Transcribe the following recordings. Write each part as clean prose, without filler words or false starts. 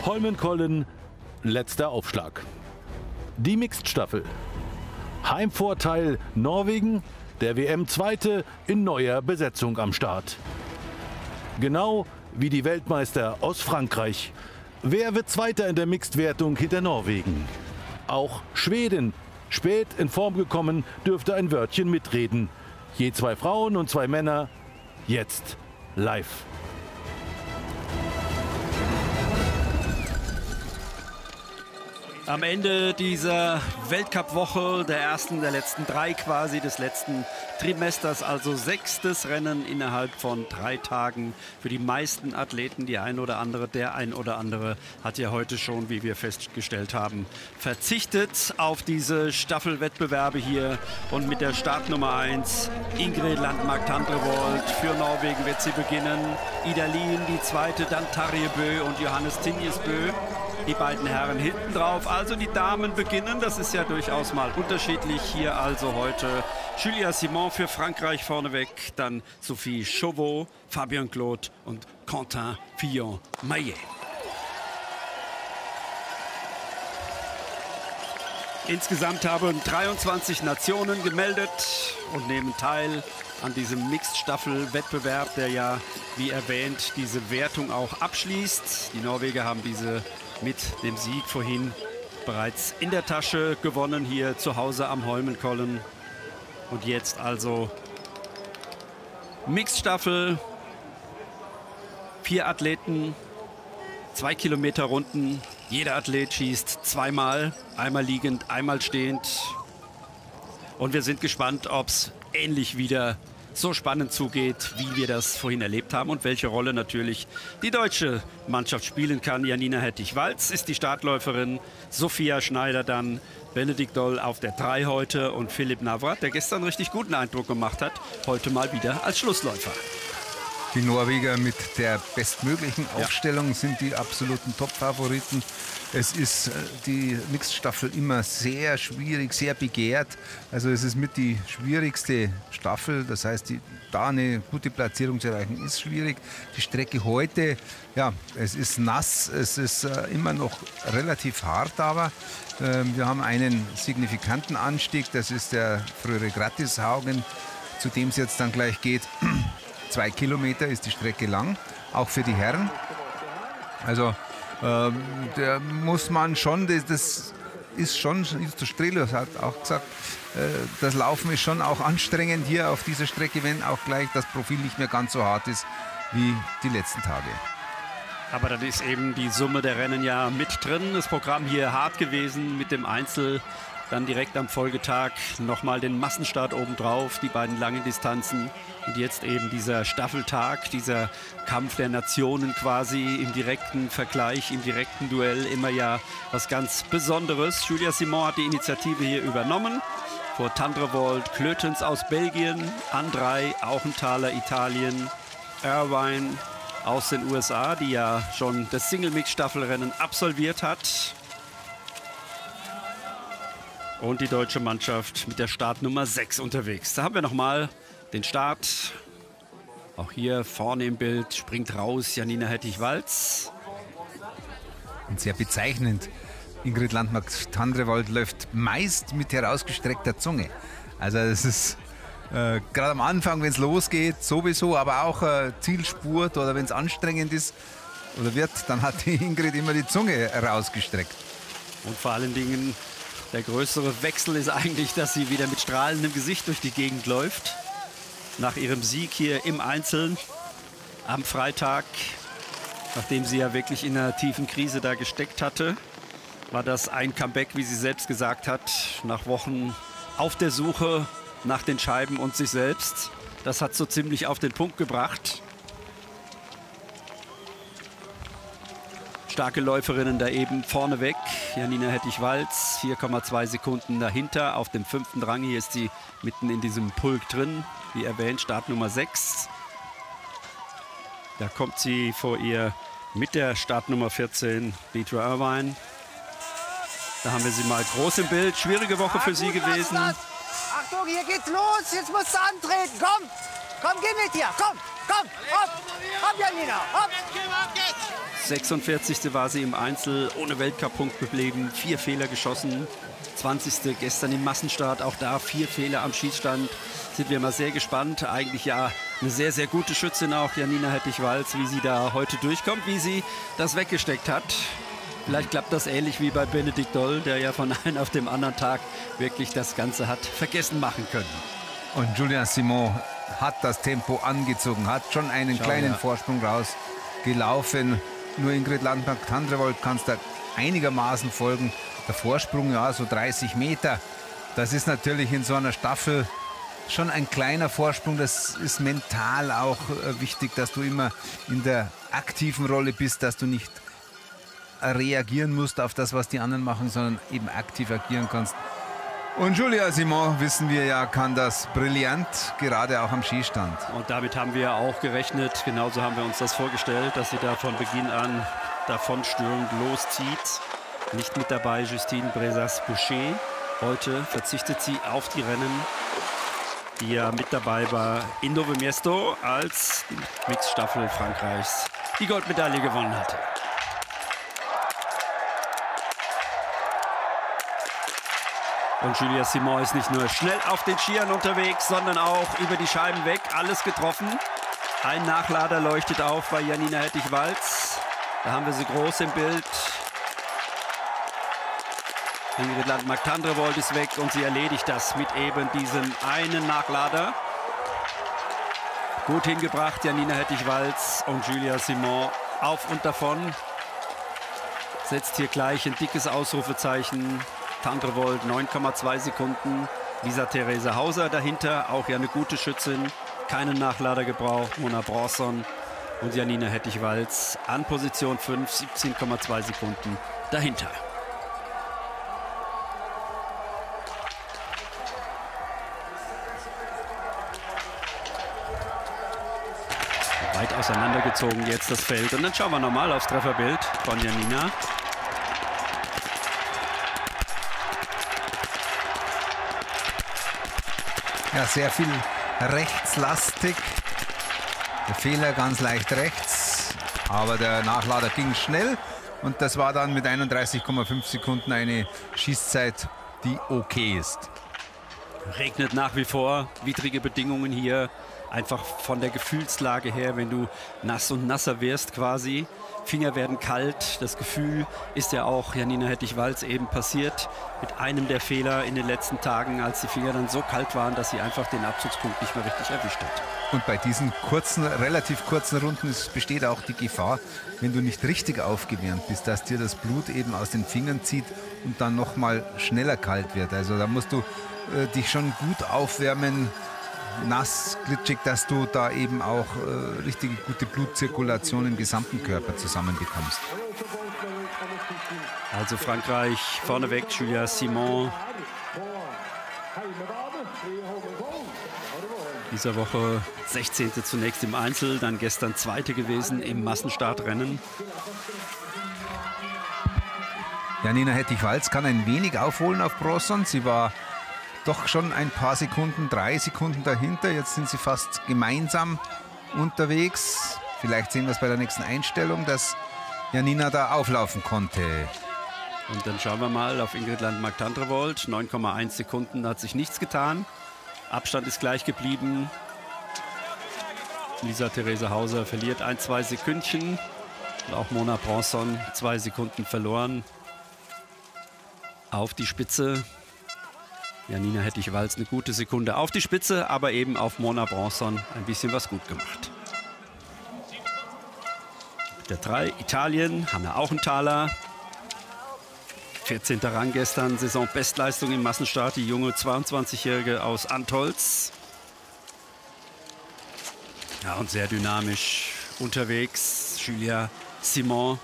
Holmenkollen, letzter Aufschlag. Die Mixed-Staffel. Heimvorteil Norwegen, der WM-Zweite in neuer Besetzung am Start. Genau wie die Weltmeister aus Frankreich. Wer wird Zweiter in der Mixed-Wertung hinter Norwegen? Auch Schweden, spät in Form gekommen, dürfte ein Wörtchen mitreden. Je 2 Frauen und 2 Männer, jetzt live. Am Ende dieser Weltcup-Woche, der ersten der letzten 3 quasi, des letzten Trimesters, also 6. Rennen innerhalb von 3 Tagen für die meisten Athleten. Der ein oder andere hat ja heute schon, wie wir festgestellt haben, verzichtet auf diese Staffelwettbewerbe hier. Und mit der Startnummer 1, Ingrid Landmark-Tandrevold, für Norwegen wird sie beginnen. Ida Lien, die zweite, dann Tarjei Bø und Johannes Tinjesbø. Die beiden Herren hinten drauf, also die Damen beginnen. Das ist ja durchaus mal unterschiedlich. Hier also heute Julia Simon für Frankreich vorneweg, dann Sophie Chauveau, Fabien Claude und Quentin Fillon-Maillet. Insgesamt haben 23 Nationen gemeldet und nehmen teil an diesem Mixed-Staffel-Wettbewerb, der ja, wie erwähnt, diese Wertung auch abschließt. Die Norweger haben diese mit dem Sieg vorhin bereits in der Tasche gewonnen, hier zu Hause am Holmenkollen. Und jetzt also Mixed-Staffel, 4 Athleten, 2 Kilometer Runden. Jeder Athlet schießt 2-mal, einmal liegend, einmal stehend. Und wir sind gespannt, ob es ähnlich wieder so spannend zugeht, wie wir das vorhin erlebt haben und welche Rolle natürlich die deutsche Mannschaft spielen kann. Janina Hettich-Walz ist die Startläuferin, Sophia Schneider dann, Benedikt Doll auf der 3 heute und Philipp Navrat, der gestern einen richtig guten Eindruck gemacht hat, heute mal wieder als Schlussläufer. Die Norweger mit der bestmöglichen Aufstellung sind die absoluten Top-Favoriten. Es ist die Mixed-Staffel immer sehr schwierig, sehr begehrt. Also es ist mit die schwierigste Staffel. Das heißt, da eine gute Platzierung zu erreichen, ist schwierig. Die Strecke heute, ja, es ist nass, es ist immer noch relativ hart, aber wir haben einen signifikanten Anstieg. Das ist der frühere Grattishaugen, zu dem es jetzt dann gleich geht. 2 Kilometer ist die Strecke lang, auch für die Herren. Also da muss man schon, das ist schon, Justus Strelos hat auch gesagt, das Laufen ist schon auch anstrengend hier auf dieser Strecke, wenn auch gleich das Profil nicht mehr ganz so hart ist wie die letzten Tage. Aber dann ist eben die Summe der Rennen ja mit drin. Das Programm hier hart gewesen mit dem Einzel. Dann direkt am Folgetag nochmal den Massenstart obendrauf, die beiden langen Distanzen. Und jetzt eben dieser Staffeltag, dieser Kampf der Nationen quasi im direkten Vergleich, im direkten Duell. Immer ja was ganz Besonderes. Julia Simon hat die Initiative hier übernommen. Vor Tandrevold, Klötens aus Belgien, Andrei, Auchenthaler, Italien, Irvine aus den USA, die ja schon das Single-Mix-Staffelrennen absolviert hat. Und die deutsche Mannschaft mit der Startnummer 6 unterwegs. Da haben wir nochmal den Start. Auch hier vorne im Bild springt raus Janina Hettich-Walz. Und sehr bezeichnend. Ingrid Landmark-Tandrevold läuft meist mit herausgestreckter Zunge. Also das ist gerade am Anfang, wenn es losgeht, sowieso, aber auch Zielspurt oder wenn es anstrengend ist oder wird, dann hat die Ingrid immer die Zunge herausgestreckt. Und vor allen Dingen der größere Wechsel ist eigentlich, dass sie wieder mit strahlendem Gesicht durch die Gegend läuft. Nach ihrem Sieg hier im Einzelnen am Freitag, nachdem sie ja wirklich in einer tiefen Krise da gesteckt hatte, war das ein Comeback, wie sie selbst gesagt hat, nach Wochen auf der Suche nach den Scheiben und sich selbst. Das hat so ziemlich auf den Punkt gebracht. Starke Läuferinnen da eben vorneweg. Janina Hettich-Walz, 4,2 Sekunden dahinter auf dem 5. Rang. Hier ist sie mitten in diesem Pulk drin. Wie erwähnt, Startnummer 6. Da kommt sie vor ihr mit der Startnummer 14, Petra Irvine. Da haben wir sie mal groß im Bild. Schwierige Woche für sie gewesen. Achtung, hier geht's los. Jetzt musst du antreten. Komm, geh mit dir. Komm, hopp. Hopp, Janina, hopp. 46. war sie im Einzel, ohne Weltcup-Punkt geblieben, 4 Fehler geschossen. 20. gestern im Massenstart, auch da 4 Fehler am Schießstand. Sind wir mal sehr gespannt. Eigentlich ja eine sehr, sehr gute Schützin auch, Janina Hettich-Walz, wie sie da heute durchkommt, wie sie das weggesteckt hat. Vielleicht klappt das ähnlich wie bei Benedikt Doll, der ja von einem auf dem anderen Tag wirklich das Ganze hat vergessen machen können. Und Julia Simon hat das Tempo angezogen, hat schon einen kleinen Vorsprung rausgelaufen. Nur Ingrid Landmark-Tandrevold kannst da einigermaßen folgen. Der Vorsprung, ja, so 30 Meter. Das ist natürlich in so einer Staffel schon ein kleiner Vorsprung. Das ist mental auch wichtig, dass du immer in der aktiven Rolle bist, dass du nicht reagieren musst auf das, was die anderen machen, sondern eben aktiv agieren kannst. Und Julia Simon, wissen wir ja, kann das brillant, gerade auch am Schießstand. Und damit haben wir auch gerechnet, genauso haben wir uns das vorgestellt, dass sie da von Beginn an davonstürmend loszieht. Nicht mit dabei Justine Brezas-Boucher. Heute verzichtet sie auf die Rennen, die ja mit dabei war in Nove Mesto, als die Mixstaffel Frankreichs die Goldmedaille gewonnen hatte. Und Julia Simon ist nicht nur schnell auf den Skiern unterwegs, sondern auch über die Scheiben weg. Alles getroffen. Ein Nachlader leuchtet auf bei Janina Hettich-Walz. Da haben wir sie groß im Bild. Ingrid Landmark-Tandrevold ist weg und sie erledigt das mit eben diesem einen Nachlader. Gut hingebracht, Janina Hettich-Walz und Julia Simon auf und davon. Setzt hier gleich ein dickes Ausrufezeichen. Tandrevold 9,2 Sekunden. Lisa-Therese Hauser dahinter, auch ja eine gute Schützin. Keinen Nachlader gebraucht. Mona Bronson und Janina Hettich-Walz an Position 5, 17,2 Sekunden dahinter. Weit auseinandergezogen jetzt das Feld. Und dann schauen wir nochmal aufs Trefferbild von Janina. Ja, sehr viel rechtslastig. Der Fehler ganz leicht rechts, aber der Nachlader ging schnell und das war dann mit 31,5 Sekunden eine Schießzeit, die okay ist. Regnet nach wie vor, widrige Bedingungen hier, einfach von der Gefühlslage her, wenn du nass und nasser wirst quasi. Finger werden kalt, das Gefühl ist ja auch Janina Hettich-Walz eben passiert mit einem der Fehler in den letzten Tagen, als die Finger dann so kalt waren, dass sie einfach den Abzugspunkt nicht mehr richtig erwischt hat. Und bei diesen kurzen, relativ kurzen Runden besteht auch die Gefahr, wenn du nicht richtig aufgewärmt bist, dass dir das Blut eben aus den Fingern zieht und dann noch mal schneller kalt wird. Also da musst du dich schon gut aufwärmen, nass, glitschig, dass du da eben auch richtige gute Blutzirkulation im gesamten Körper zusammenbekommst. Also Frankreich vorneweg, Julia Simon. Dieser Woche 16. zunächst im Einzel, dann gestern 2. gewesen im Massenstartrennen. Janina Hettich-Walz kann ein wenig aufholen auf Bronson. Sie war doch schon ein paar Sekunden, 3 Sekunden dahinter. Jetzt sind sie fast gemeinsam unterwegs. Vielleicht sehen wir es bei der nächsten Einstellung, dass Janina da auflaufen konnte. Und dann schauen wir mal auf Ingrid Landmark-Tandrevold. 9,1 Sekunden, hat sich nichts getan. Abstand ist gleich geblieben. Lisa-Therese Hauser verliert 1-2 Sekündchen. Und auch Mona Bronson 2 Sekunden verloren. Auf die Spitze. Janina Hettich-Walz eine gute Sekunde auf die Spitze, aber eben auf Mona Bronson ein bisschen was gut gemacht. Der 3, Italien, Hanna Auchenthaler. 14. Rang gestern, Saisonbestleistung im Massenstart, die junge 22-Jährige aus Antholz. Ja, und sehr dynamisch unterwegs, Julia Simon.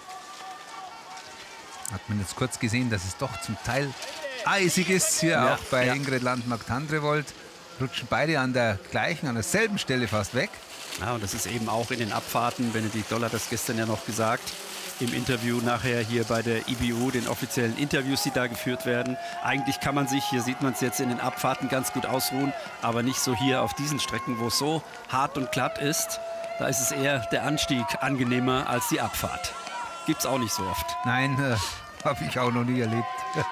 Hat man jetzt kurz gesehen, dass es doch zum Teil eisig ist, hier Ja, auch bei ja. Ingrid Landmark-Tandrevold. Rutschen beide an derselben Stelle fast weg. Ja, und das ist eben auch in den Abfahrten, Benedikt Doll hat das gestern ja noch gesagt, im Interview nachher hier bei der IBU, den offiziellen Interviews, die da geführt werden. Eigentlich kann man sich, hier sieht man es jetzt in den Abfahrten, ganz gut ausruhen, aber nicht so hier auf diesen Strecken, wo es so hart und glatt ist. Da ist es eher der Anstieg angenehmer als die Abfahrt. gibt es auch nicht so oft. Nein, habe ich auch noch nie erlebt.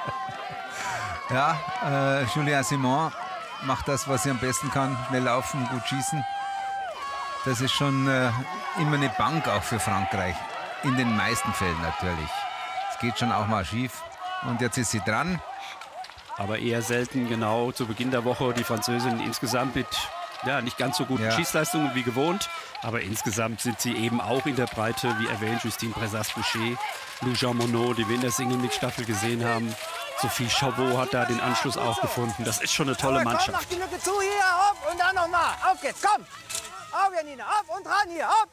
Ja, Julien Simon macht das, was sie am besten kann. Schnell laufen, gut schießen. Das ist schon immer eine Bank auch für Frankreich. In den meisten Fällen natürlich. Es geht schon auch mal schief. Und jetzt ist sie dran. Aber eher selten, genau zu Beginn der Woche. Die Französin insgesamt mit nicht ganz so guten Schießleistungen wie gewohnt. Aber insgesamt sind sie eben auch in der Breite, wie erwähnt, Justine Bressas-Boucher, Lou Jean Monod, die wir in der Single-Mix-Staffel gesehen haben. Sophie Chauveau hat da den Anschluss auch gefunden. Das ist schon eine tolle Mannschaft. Komm, mach die Lücke zu hier, auf und dann nochmal. Auf geht's, komm. Auf, Janina, auf und ran hier, auf.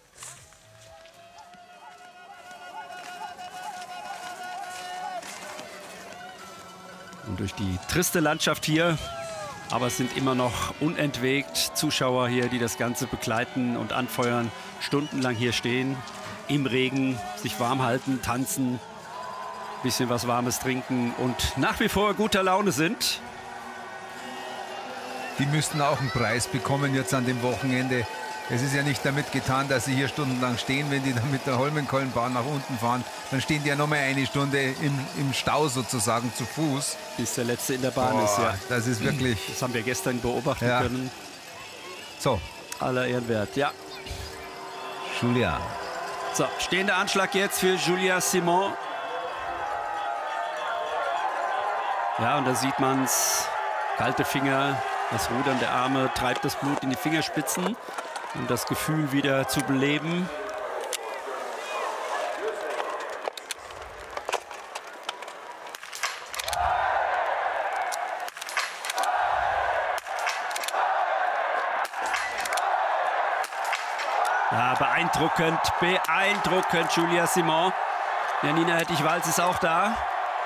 Und durch die triste Landschaft hier, aber es sind immer noch unentwegt Zuschauer hier, die das Ganze begleiten und anfeuern, stundenlang hier stehen, im Regen, sich warm halten, tanzen, bisschen was Warmes trinken und nach wie vor guter Laune sind. Die müssten auch einen Preis bekommen jetzt an dem Wochenende. Es ist ja nicht damit getan, dass sie hier stundenlang stehen. Wenn die dann mit der Holmenkollenbahn nach unten fahren, dann stehen die ja noch mal eine Stunde im Stau sozusagen zu Fuß. Bis der Letzte in der Bahn ist, ja. Das ist wirklich... Das haben wir gestern beobachten können. So. Aller Ehren wert, ja. Julia. So, stehender Anschlag jetzt für Julia Simon. Ja, und da sieht man's. Kalte Finger, das Rudern der Arme treibt das Blut in die Fingerspitzen. Um das Gefühl wieder zu beleben. Ja, beeindruckend, beeindruckend, Julia Simon. Janina Hettich-Walz ist auch da.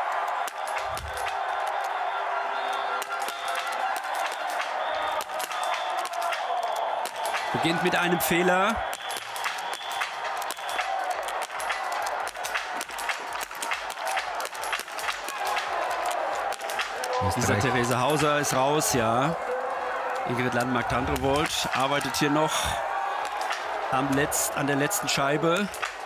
Beginnt mit einem Fehler. Lisa-Therese Hauser ist raus, ja. Ingrid Landmark-Tandrevold arbeitet hier noch an der letzten Scheibe.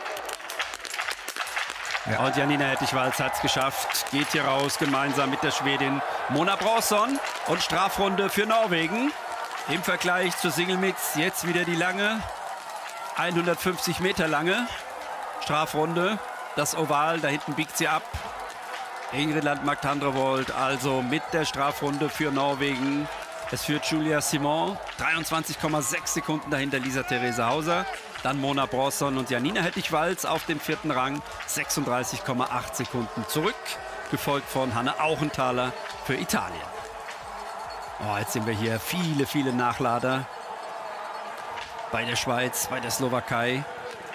Ja. Und Janina Hettich-Walz hat es geschafft. Geht hier raus, gemeinsam mit der Schwedin Mona Brosson. Und Strafrunde für Norwegen. Im Vergleich zur Single-Mix jetzt wieder die lange, 150 Meter lange Strafrunde. Das Oval, da hinten biegt sie ab. Ingrid Landmark-Tandrevold also mit der Strafrunde für Norwegen. Es führt Julia Simon, 23,6 Sekunden dahinter Lisa-Therese Hauser. Dann Mona Brosson und Janina Hettich-Walz auf dem 4. Rang, 36,8 Sekunden zurück. Gefolgt von Hanne Auchenthaler für Italien. Oh, jetzt sehen wir hier viele, viele Nachlader bei der Schweiz, bei der Slowakei.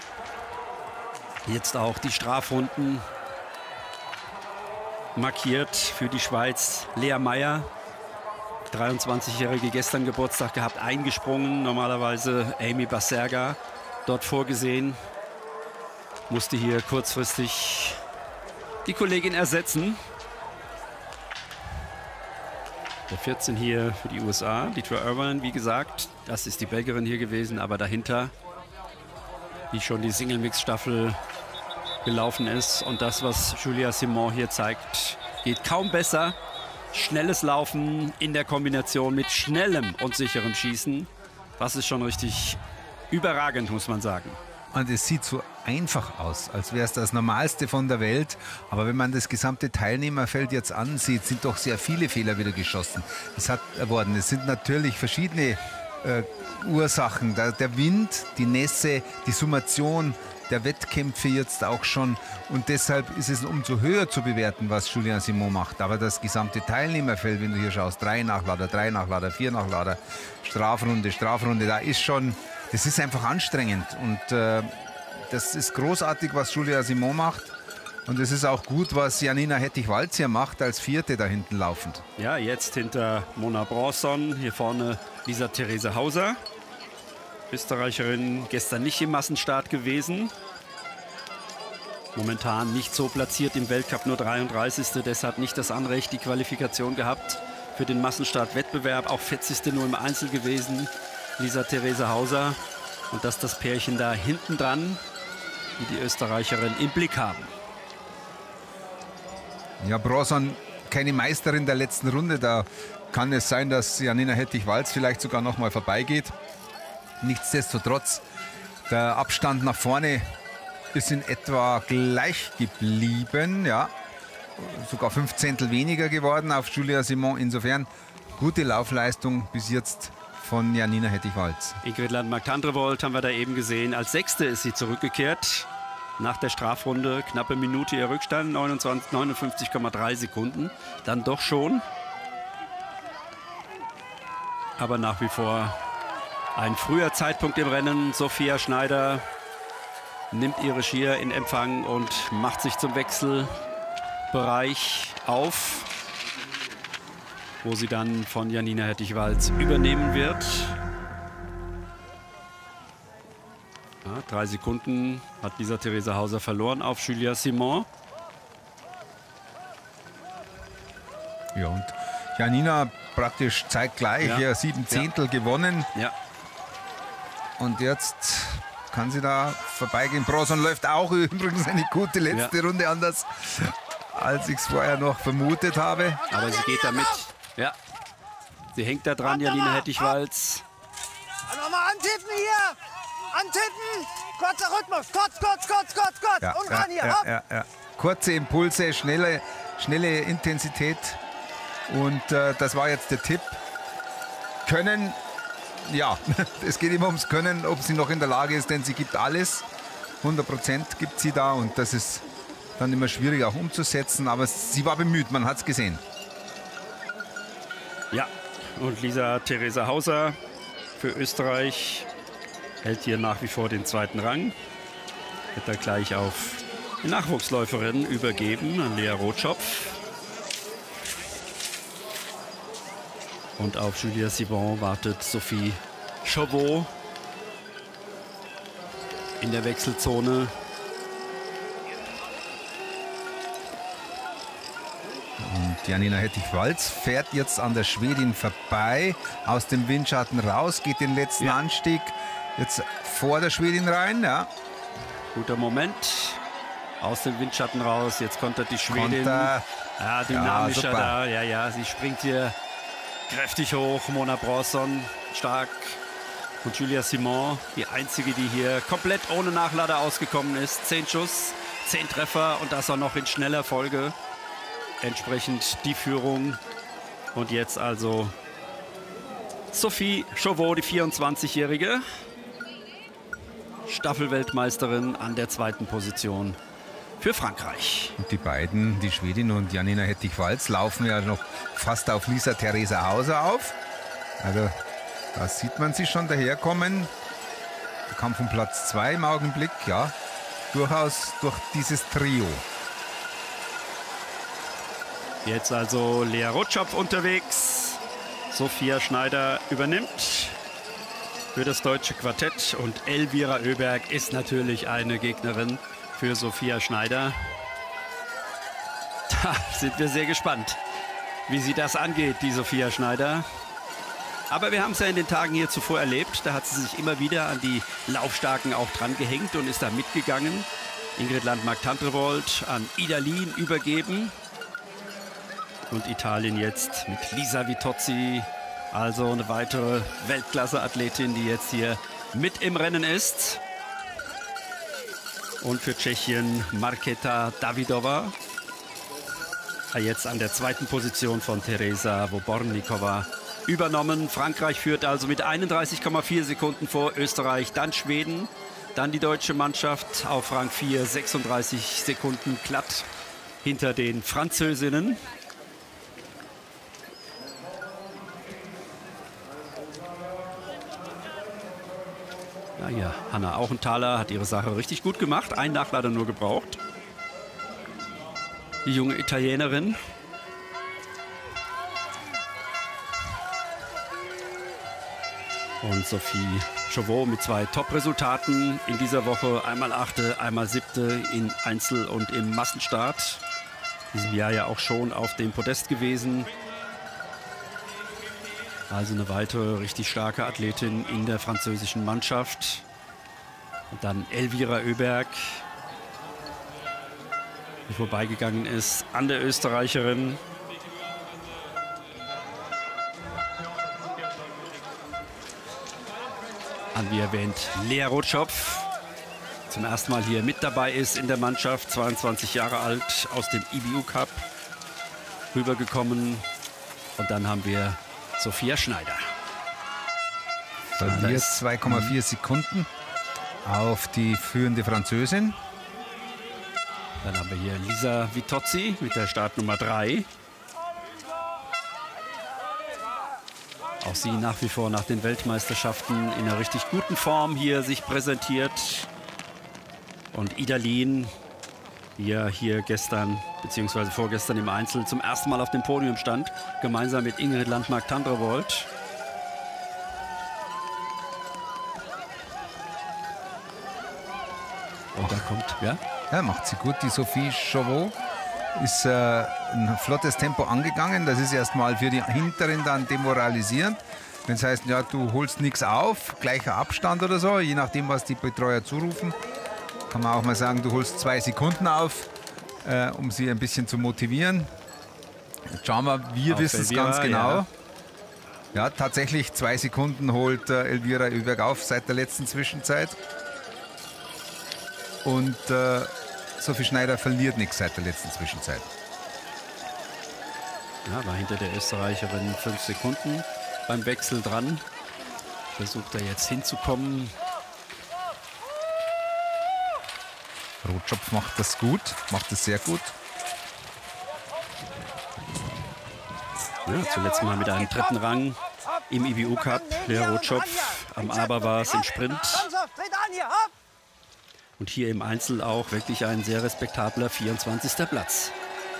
Jetzt auch die Strafrunden markiert für die Schweiz. Lea Meyer, 23-Jährige, gestern Geburtstag gehabt, eingesprungen. Normalerweise Amy Baserga dort vorgesehen. Musste hier kurzfristig die Kollegin ersetzen. Der 14 hier für die USA, Deidre Irvine, wie gesagt. Das ist die Belgierin hier gewesen, aber dahinter, die schon die Single-Mix-Staffel gelaufen ist. Und das, was Julia Simon hier zeigt, geht kaum besser. Schnelles Laufen in der Kombination mit schnellem und sicherem Schießen. Das ist schon richtig überragend, muss man sagen. Und es sieht so einfach aus, als wäre es das Normalste von der Welt. Aber wenn man das gesamte Teilnehmerfeld jetzt ansieht, sind doch sehr viele Fehler wieder geschossen. Es sind natürlich verschiedene Ursachen. Der Wind, die Nässe, die Summation der Wettkämpfe jetzt auch schon. Und deshalb ist es umso höher zu bewerten, was Julia Simon macht. Aber das gesamte Teilnehmerfeld, wenn du hier schaust, 3 Nachlader, 4 Nachlader, Strafrunde, da ist schon... Das ist einfach anstrengend und das ist großartig, was Julia Simon macht. Und es ist auch gut, was Janina Hettich-Walz hier macht, als Vierte da hinten laufend. Ja, jetzt hinter Mona Brosson, hier vorne Lisa-Therese Hauser. Österreicherin, gestern nicht im Massenstart gewesen. Momentan nicht so platziert im Weltcup, nur 33. Deshalb nicht das Anrecht, die Qualifikation gehabt für den Massenstartwettbewerb. Auch 40. nur im Einzel gewesen. Lisa-Therese Hauser und das Pärchen da hinten dran. die die Österreicherin im Blick haben. Ja, Bronson, keine Meisterin der letzten Runde. Da kann es sein, dass Janina Hettich-Walz vielleicht sogar noch mal vorbeigeht. Nichtsdestotrotz, der Abstand nach vorne ist in etwa gleich geblieben. Ja, sogar 5 Zehntel weniger geworden auf Julia Simon. Insofern gute Laufleistung bis jetzt von Janina Hettich-Walz. Ingrid Landmark-Tandrevold haben wir da eben gesehen. Als Sechste ist sie zurückgekehrt. Nach der Strafrunde knappe Minute ihr Rückstand, 59,3 Sekunden. Dann doch schon. Aber nach wie vor ein früher Zeitpunkt im Rennen. Sophia Schneider nimmt ihre Skier in Empfang und macht sich zum Wechselbereich auf, wo sie dann von Janina Hettich-Walz übernehmen wird. Ja, 3 Sekunden hat Lisa Theresa Hauser verloren auf Julia Simon. Ja, und Janina praktisch zeitgleich, Ja. ja, 7 Zehntel gewonnen. Ja, Und jetzt kann sie da vorbeigehen. Bronson läuft auch übrigens eine gute letzte Runde, anders als ich es vorher noch vermutet habe. aber sie geht damit. Ja, sie hängt da dran, Janina Hettich-Walz. Nochmal antippen hier. Antippen. Kurzer Rhythmus. Kurz. Und ran hier. Hopp. ja. Kurze Impulse, schnelle Intensität. Und das war jetzt der Tipp. Können, ja, es geht immer ums Können, ob sie noch in der Lage ist, denn sie gibt alles. 100% gibt sie da und das ist dann immer schwierig auch umzusetzen. Aber sie war bemüht, man hat es gesehen. Ja, und Lisa Theresa Hauser für Österreich hält hier nach wie vor den 2. Rang. Wird er gleich auf die Nachwuchsläuferin übergeben, an Lea Rotschopf. Und auf Julia Simon wartet Sophie Chauveau in der Wechselzone. Und Janina Hettich-Walz fährt jetzt an der Schwedin vorbei, aus dem Windschatten raus, geht den letzten Anstieg jetzt vor der Schwedin rein. Ja. Guter Moment. Aus dem Windschatten raus. Jetzt kontert die Schwedin. Konter. Ja, dynamischer Ja, super. da. Ja, sie springt hier kräftig hoch. Mona Bronson stark. Und Julia Simon, die einzige, die hier komplett ohne Nachlader ausgekommen ist. 10 Schuss, 10 Treffer und das auch noch in schneller Folge. Entsprechend die Führung. Und jetzt also Sophie Chauveau, die 24-Jährige. Staffelweltmeisterin an der 2. Position für Frankreich. Und die beiden, die Schwedin und Janina Hettich-Walz, laufen ja noch fast auf Lisa Theresa Hauser auf. Also da sieht man sie schon daherkommen. Der Kampf um Platz 2 im Augenblick, ja, durchaus durch dieses Trio. Jetzt also Lea Rotschopf unterwegs. Sophia Schneider übernimmt für das deutsche Quartett. Und Elvira Oeberg ist natürlich eine Gegnerin für Sophia Schneider. Da sind wir sehr gespannt, wie sie das angeht, die Sophia Schneider. Aber wir haben es ja in den Tagen hier zuvor erlebt. Da hat sie sich immer wieder an die Laufstarken auch dran gehängt und ist da mitgegangen. Ingrid Landmark-Tandrevold an Ida Lien übergeben. Und Italien jetzt mit Lisa Vitozzi. Also eine weitere Weltklasse-Athletin, die jetzt hier mit im Rennen ist. Und für Tschechien Markéta Davidová. Jetzt an der 2. Position von Teresa Voborníková übernommen. Frankreich führt also mit 31,4 Sekunden vor Österreich, dann Schweden, dann die deutsche Mannschaft auf Rang 4, 36 Sekunden glatt hinter den Französinnen. Ja, hier, Hanna Auchenthaler hat ihre Sache richtig gut gemacht. Ein Nachlader nur gebraucht. Die junge Italienerin. Und Sophie Chauveau mit 2 Top-Resultaten in dieser Woche. Einmal 8., einmal 7. in Einzel- und im Massenstart. In diesem Jahr ja auch schon auf dem Podest gewesen. Also eine weitere richtig starke Athletin in der französischen Mannschaft. Und dann Elvira Oeberg, die vorbeigegangen ist an der Österreicherin. An, wie erwähnt, Lea Rotschopf. Zum ersten Mal hier mit dabei ist in der Mannschaft, 22 Jahre alt, aus dem IBU Cup rübergekommen. Und dann haben wir Sophia Schneider. Verliert 2,4 Sekunden auf die führende Französin. Dann haben wir hier Lisa Vitozzi mit der Startnummer 3. Auch sie nach wie vor nach den Weltmeisterschaften in einer richtig guten Form hier sich präsentiert. Und Idalin, die ja hier gestern bzw. vorgestern im Einzel zum ersten Mal auf dem Podium stand, gemeinsam mit Ingrid Landmark-Tandrevold. Und da kommt, ja? Ja, macht sie gut. Die Sophie Chauveau ist ein flottes Tempo angegangen. Das ist erstmal für die Hinteren dann demoralisierend. Wenn es heißt, ja, du holst nichts auf, gleicher Abstand oder so, je nachdem, was die Betreuer zurufen, kann man auch mal sagen, du holst 2 Sekunden auf, um sie ein bisschen zu motivieren. Jetzt schauen wir wissen es ganz genau. Ja, tatsächlich 2 Sekunden holt Elvira Oeberg auf seit der letzten Zwischenzeit. Und Sophie Schneider verliert nichts seit der letzten Zwischenzeit. Ja, war hinter der Österreicherin 5 Sekunden beim Wechsel dran. Versucht er jetzt hinzukommen. Rotschopf macht das gut, macht es sehr gut. Ja, zuletzt mal mit einem 3. Rang im IBU Cup. Lea Rotschopf, am Aber war es im Sprint. Und hier im Einzel auch wirklich ein sehr respektabler 24. Platz.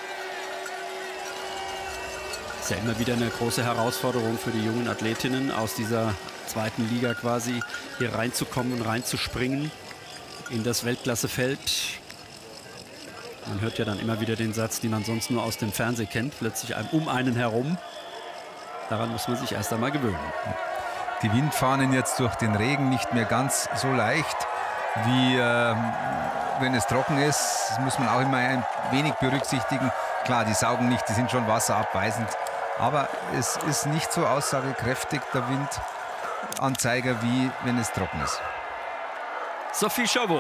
Ist ja immer wieder eine große Herausforderung für die jungen Athletinnen aus dieser 2. Liga quasi hier reinzukommen und reinzuspringen in das Weltklassefeld. Man hört ja dann immer wieder den Satz, den man sonst nur aus dem Fernsehen kennt, plötzlich um einen herum. Daran muss man sich erst einmal gewöhnen. Die Windfahnen jetzt durch den Regen nicht mehr ganz so leicht wie wenn es trocken ist. Das muss man auch immer ein wenig berücksichtigen. Klar, die saugen nicht, die sind schon wasserabweisend. Aber es ist nicht so aussagekräftig, der Windanzeiger, wie wenn es trocken ist. Sophie Chauveau.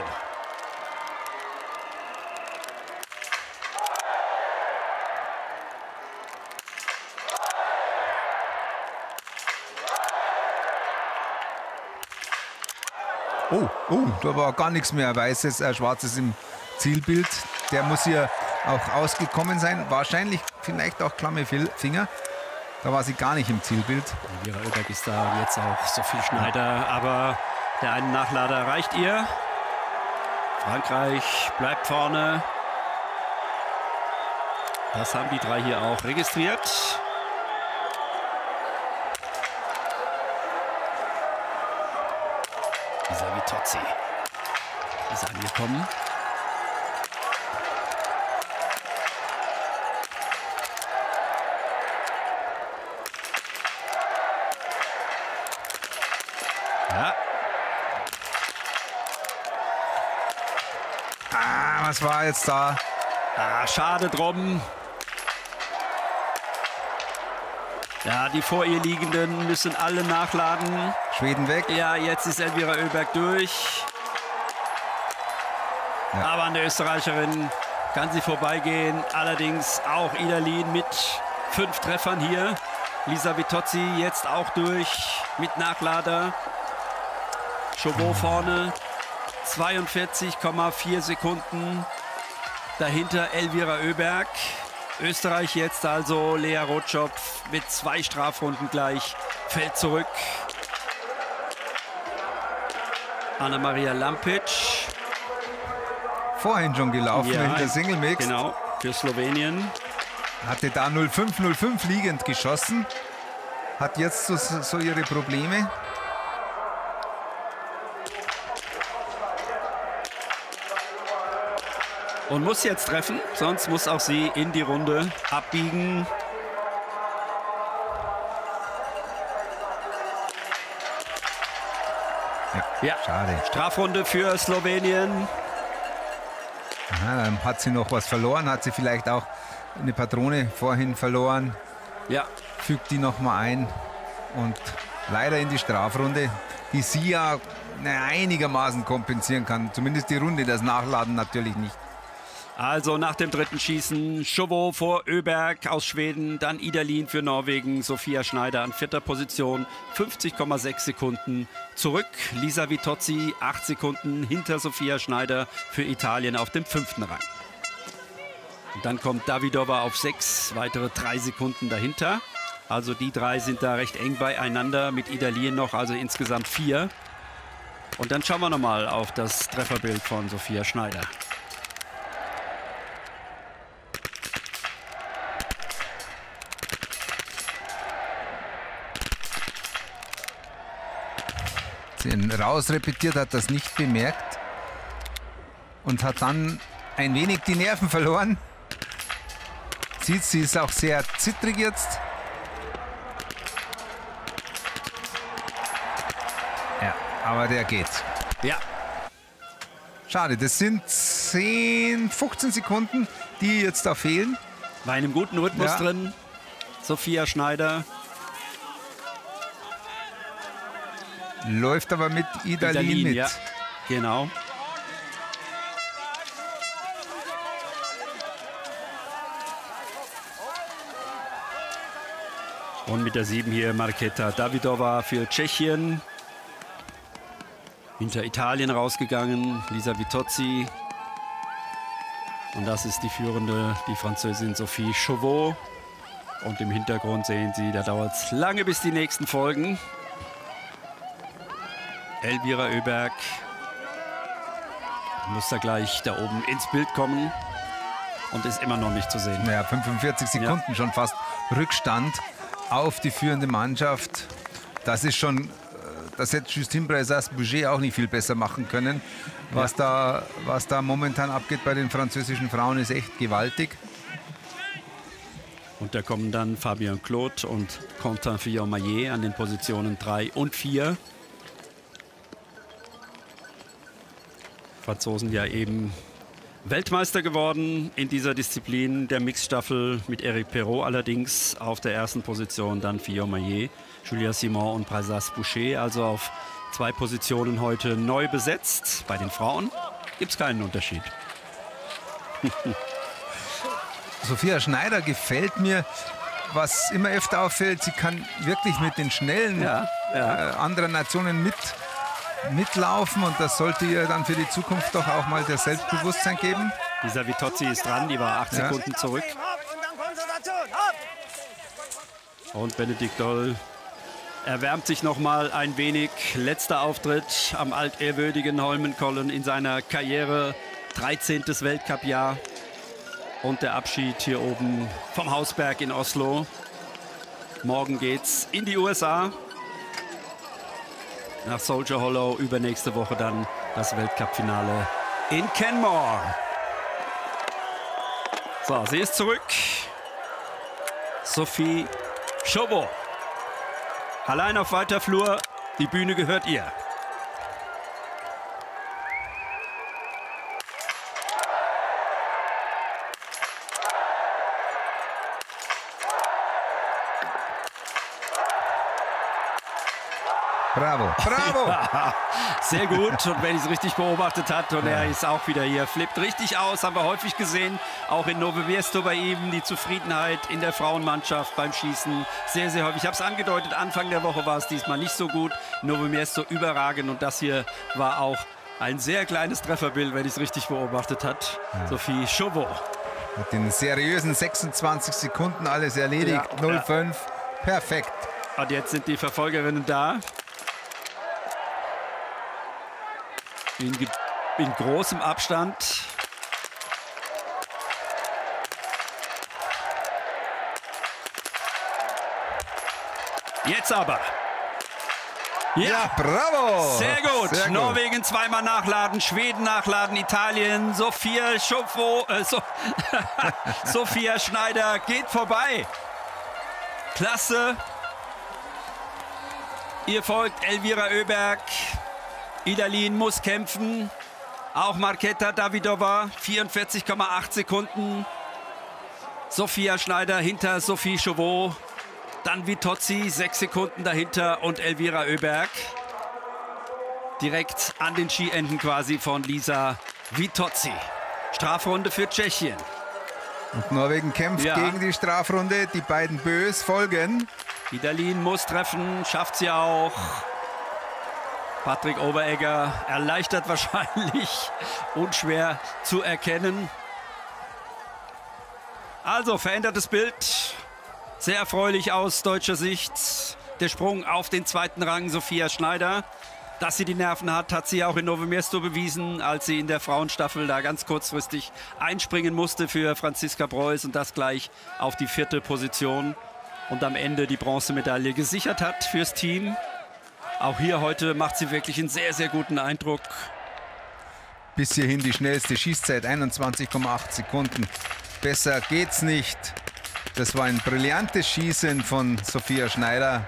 Oh, da war gar nichts mehr Weißes, Schwarzes im Zielbild. Der muss hier auch ausgekommen sein. Wahrscheinlich vielleicht auch klamme Finger. Da war sie gar nicht im Zielbild. Elvira Oeberg ist da, jetzt auch Sophie Schneider. Aber der eine Nachlader reicht ihr. Frankreich bleibt vorne. Das haben die 3 hier auch registriert. Lisa Vitozzi ist angekommen. Ja. Was war jetzt da? Schade drum. Ja, die vor ihr liegenden müssen alle nachladen. Schweden weg. Ja, jetzt ist Elvira Oeberg durch. Ja. Aber an der Österreicherin kann sie vorbeigehen. Allerdings auch Idalin mit 5 Treffern hier. Lisa Vitozzi jetzt auch durch mit Nachlader. Chauveau vorne. 42,4 Sekunden. Dahinter Elvira Oeberg. Österreich jetzt also Lea Rotschopf mit 2 Strafrunden gleich. Fällt zurück. Anna-Maria Lampic. Vorhin schon gelaufen in der Single Mix. Genau, für Slowenien. Hatte da 05,05 liegend geschossen. Hat jetzt so ihre Probleme. Und muss jetzt treffen, sonst muss auch sie in die Runde abbiegen. Ja, schade. Strafrunde für Slowenien. Aha, dann hat sie noch was verloren, hat sie vielleicht auch eine Patrone vorhin verloren. Ja. Fügt die nochmal ein und leider in die Strafrunde, die sie ja einigermaßen kompensieren kann. Zumindest die Runde, das Nachladen natürlich nicht. Also nach dem dritten Schießen Chauveau vor Öberg aus Schweden, dann Idalin für Norwegen, Sophia Schneider an 4. Position, 50,6 Sekunden zurück. Lisa Vitozzi 8 Sekunden hinter Sophia Schneider für Italien auf dem 5. Rang. Und dann kommt Davidova auf 6, weitere 3 Sekunden dahinter. Also die 3 sind da recht eng beieinander, mit Idalin noch, also insgesamt 4. Und dann schauen wir nochmal auf das Trefferbild von Sophia Schneider. Rausrepetiert, hat das nicht bemerkt und hat dann ein wenig die Nerven verloren. Sie ist auch sehr zittrig jetzt. Ja, aber der geht. Ja. Schade, das sind 10, 15 Sekunden, die jetzt da fehlen. War in einem guten Rhythmus drin. Sophia Schneider. Läuft aber mit Idalin mit. Ja, genau. Und mit der 7 hier Markéta Davidova für Tschechien. Hinter Italien rausgegangen, Lisa Vitozzi. Und das ist die führende, die Französin Sophie Chauveau. Und im Hintergrund sehen Sie, da dauert es lange bis die nächsten Folgen. Elvira Oeberg muss da gleich da oben ins Bild kommen und ist immer noch nicht zu sehen. Ja, 45 Sekunden schon fast Rückstand auf die führende Mannschaft. Das ist schon, das hätte Justine Bressas-Boucher auch nicht viel besser machen können. Was da momentan abgeht bei den französischen Frauen, ist echt gewaltig. Und da kommen dann Fabien Claude und Quentin Fillon-Maillet an den Positionen 3 und 4. Franzosen ja eben Weltmeister geworden in dieser Disziplin der Mixstaffel mit Eric Perrault allerdings auf der ersten Position, dann Fillon-Maillet, Julia Simon und Bressas-Boucher, also auf 2 Positionen heute neu besetzt. Bei den Frauen gibt es keinen Unterschied. Sophia Schneider gefällt mir, was immer öfter auffällt, sie kann wirklich mit den Schnellen anderer Nationen mitlaufen und das sollte ihr dann für die Zukunft doch auch mal das Selbstbewusstsein geben. Lisa Vitozzi ist dran, die war 8 Sekunden zurück. Und Benedikt Doll erwärmt sich noch mal ein wenig. Letzter Auftritt am altehrwürdigen Holmenkollen in seiner Karriere. 13. Weltcup-Jahr. Und der Abschied hier oben vom Hausberg in Oslo. Morgen geht's in die USA. Nach Soldier Hollow, übernächste Woche dann das Weltcup-Finale in Canmore. So, sie ist zurück. Sophie Chauveau. Allein auf weiter Flur, die Bühne gehört ihr. Bravo, bravo! Ja, sehr gut. Und wenn ich es richtig beobachtet habe, und er ist auch wieder hier, flippt richtig aus, haben wir häufig gesehen. Auch in Novo Mesto bei ihm, die Zufriedenheit in der Frauenmannschaft beim Schießen. Sehr, sehr häufig. Ich habe es angedeutet, Anfang der Woche war es diesmal nicht so gut. Novo Mesto überragend und das hier war auch ein sehr kleines Trefferbild, wenn ich es richtig beobachtet habe. Ja. Sophie Chauveau. Mit den seriösen 26 Sekunden alles erledigt. Ja, 0,5. Perfekt. Und jetzt sind die Verfolgerinnen da. In großem Abstand. Jetzt aber. Ja, bravo. Sehr gut. Sehr gut. Norwegen zweimal nachladen, Schweden nachladen, Italien. Sophia Chauveau, Sophia Schneider geht vorbei. Klasse. Ihr folgt Elvira Oeberg. Idalin muss kämpfen, Auch Markéta Davidová, 44,8 Sekunden. Sophia Schneider hinter Sophie Chauveau. Dann Vitozzi, 6 Sekunden dahinter und Elvira Öberg. Direkt an den Skienden quasi von Lisa Vitozzi. Strafrunde für Tschechien. Und Norwegen kämpft gegen die Strafrunde. Die beiden Bös folgen. Idalin muss treffen, schafft sie auch. Patrick Oberegger erleichtert wahrscheinlich, unschwer zu erkennen. Also verändertes Bild, sehr erfreulich aus deutscher Sicht. Der Sprung auf den zweiten Rang, Sophia Schneider. Dass sie die Nerven hat, hat sie auch in Novo Mesto bewiesen, als sie in der Frauenstaffel da ganz kurzfristig einspringen musste für Franziska Preuß und das gleich auf die 4. Position. Und am Ende die Bronzemedaille gesichert hat fürs Team. Auch hier heute macht sie wirklich einen sehr, sehr guten Eindruck. Bis hierhin die schnellste Schießzeit, 21,8 Sekunden. Besser geht's nicht. Das war ein brillantes Schießen von Sophia Schneider.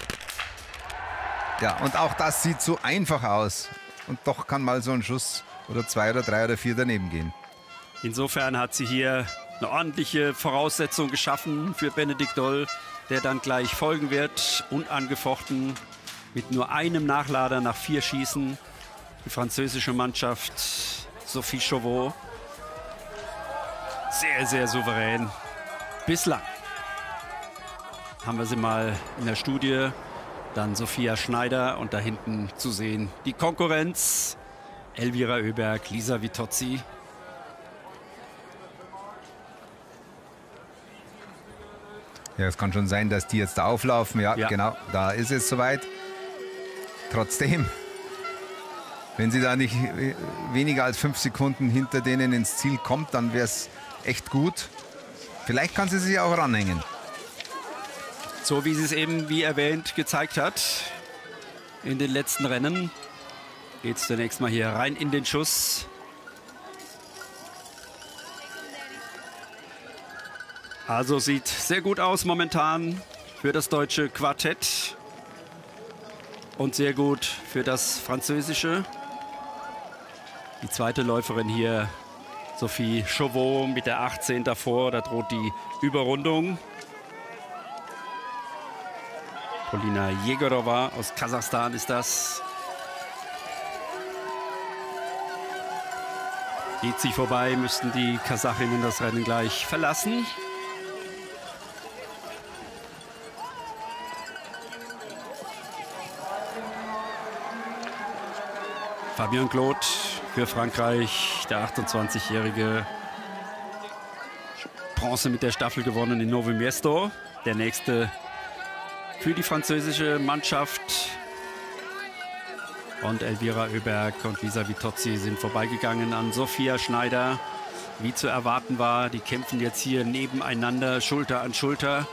Ja, und auch das sieht so einfach aus. Und doch kann mal so ein Schuss oder 2 oder 3 oder 4 daneben gehen. Insofern hat sie hier eine ordentliche Voraussetzung geschaffen für Benedikt Doll, der dann gleich folgen wird, unangefochten mit nur einem Nachlader nach 4 Schießen. Die französische Mannschaft, Sophie Chauveau, sehr, sehr souverän. Bislang haben wir sie mal in der Studie. Dann Sophia Schneider und da hinten zu sehen die Konkurrenz. Elvira Öberg, Lisa Vitozzi. Ja, es kann schon sein, dass die jetzt da auflaufen. Ja, genau, da ist es soweit. Trotzdem, wenn sie da nicht weniger als 5 Sekunden hinter denen ins Ziel kommt, dann wäre es echt gut. Vielleicht kann sie sich auch ranhängen. So wie sie es eben, wie erwähnt, gezeigt hat in den letzten Rennen. Geht es zunächst mal hier rein in den Schuss. Also sieht sehr gut aus momentan für das deutsche Quartett. Und sehr gut für das französische. Die zweite Läuferin hier, Sophie Chauveau mit der 18 davor. Da droht die Überrundung. Polina Jegorova aus Kasachstan ist das. Geht sie vorbei, müssten die Kasachinnen das Rennen gleich verlassen. Fabien Claude für Frankreich, der 28-jährige, Bronze mit der Staffel gewonnen in Novo Mesto. Der nächste für die französische Mannschaft. Und Elvira Öberg und Lisa Vitozzi sind vorbeigegangen an Sophia Schneider. Wie zu erwarten war, die kämpfen jetzt hier nebeneinander, Schulter an Schulter.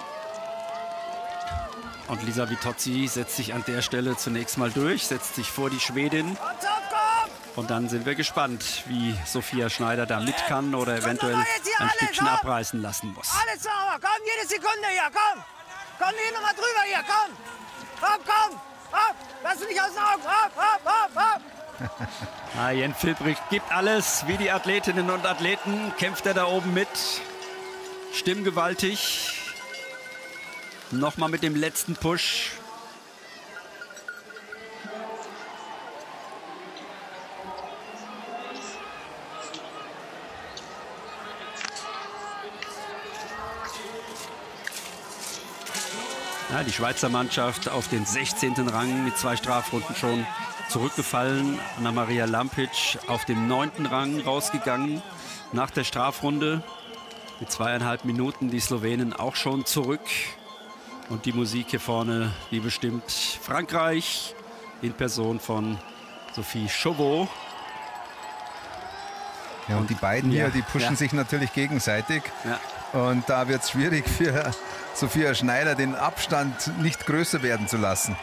Und Lisa Vitozzi setzt sich an der Stelle zunächst mal durch, setzt sich vor die Schwedin. Und dann sind wir gespannt, wie Sophia Schneider da mit kann oder eventuell ein Stückchen abreißen lassen muss. Alles sauber, komm, jede Sekunde hier, komm. Komm hier nochmal drüber hier, komm. Komm, komm. Hopp, lass dich nicht aus den Augen. Hopp, hopp, hopp, hopp. Jens Filbricht gibt alles, wie die Athletinnen und Athleten. Kämpft er da oben mit. Stimmgewaltig. Nochmal mit dem letzten Push. Ja, die Schweizer Mannschaft auf den 16. Rang mit 2 Strafrunden schon zurückgefallen. Anna-Maria Lampic auf dem 9. Rang rausgegangen nach der Strafrunde. Mit 2,5 Minuten die Slowenen auch schon zurück. Und die Musik hier vorne, die bestimmt Frankreich in Person von Sophie Chauveau. Ja, und die beiden hier, die pushen sich natürlich gegenseitig. Ja. Und da wird es schwierig für Sophia Schneider, den Abstand nicht größer werden zu lassen.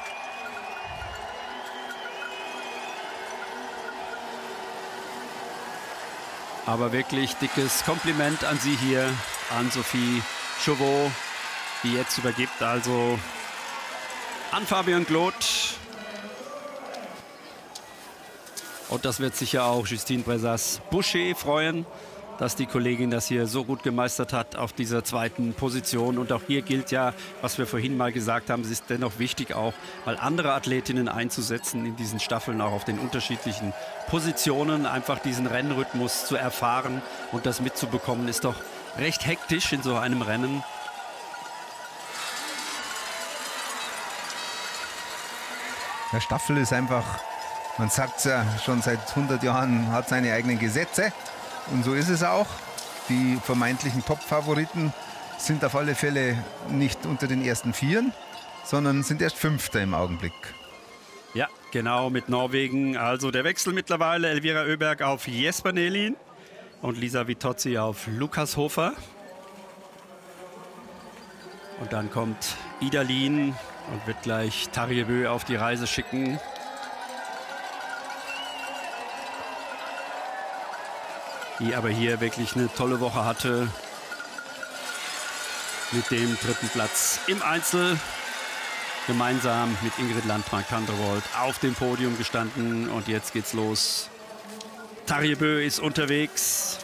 Aber wirklich dickes Kompliment an sie hier, an Sophie Chauveau, die jetzt übergibt also an Fabien Claude. Und das wird sicher auch Justine Bressas-Boucher freuen, dass die Kollegin das hier so gut gemeistert hat auf dieser zweiten Position. Und auch hier gilt ja, was wir vorhin mal gesagt haben, es ist dennoch wichtig auch, mal andere Athletinnen einzusetzen in diesen Staffeln, auch auf den unterschiedlichen Positionen, einfach diesen Rennrhythmus zu erfahren und das mitzubekommen, ist doch recht hektisch in so einem Rennen. Der Staffel ist einfach, man sagt es ja schon seit 100 Jahren, hat seine eigenen Gesetze. Und so ist es auch. Die vermeintlichen Top-Favoriten sind auf alle Fälle nicht unter den ersten Vieren, sondern sind erst Fünfter im Augenblick. Ja, genau, mit Norwegen. Also der Wechsel mittlerweile. Elvira Öberg auf Jesper Nelin und Lisa Vitozzi auf Lukas Hofer. Und dann kommt Idalin und wird gleich Tarjei Bø auf die Reise schicken. Die aber hier wirklich eine tolle Woche hatte mit dem dritten Platz im Einzel. Gemeinsam mit Ingrid Landmark-Tandrevold auf dem Podium gestanden. Und jetzt geht's los. Tarjei Bø ist unterwegs.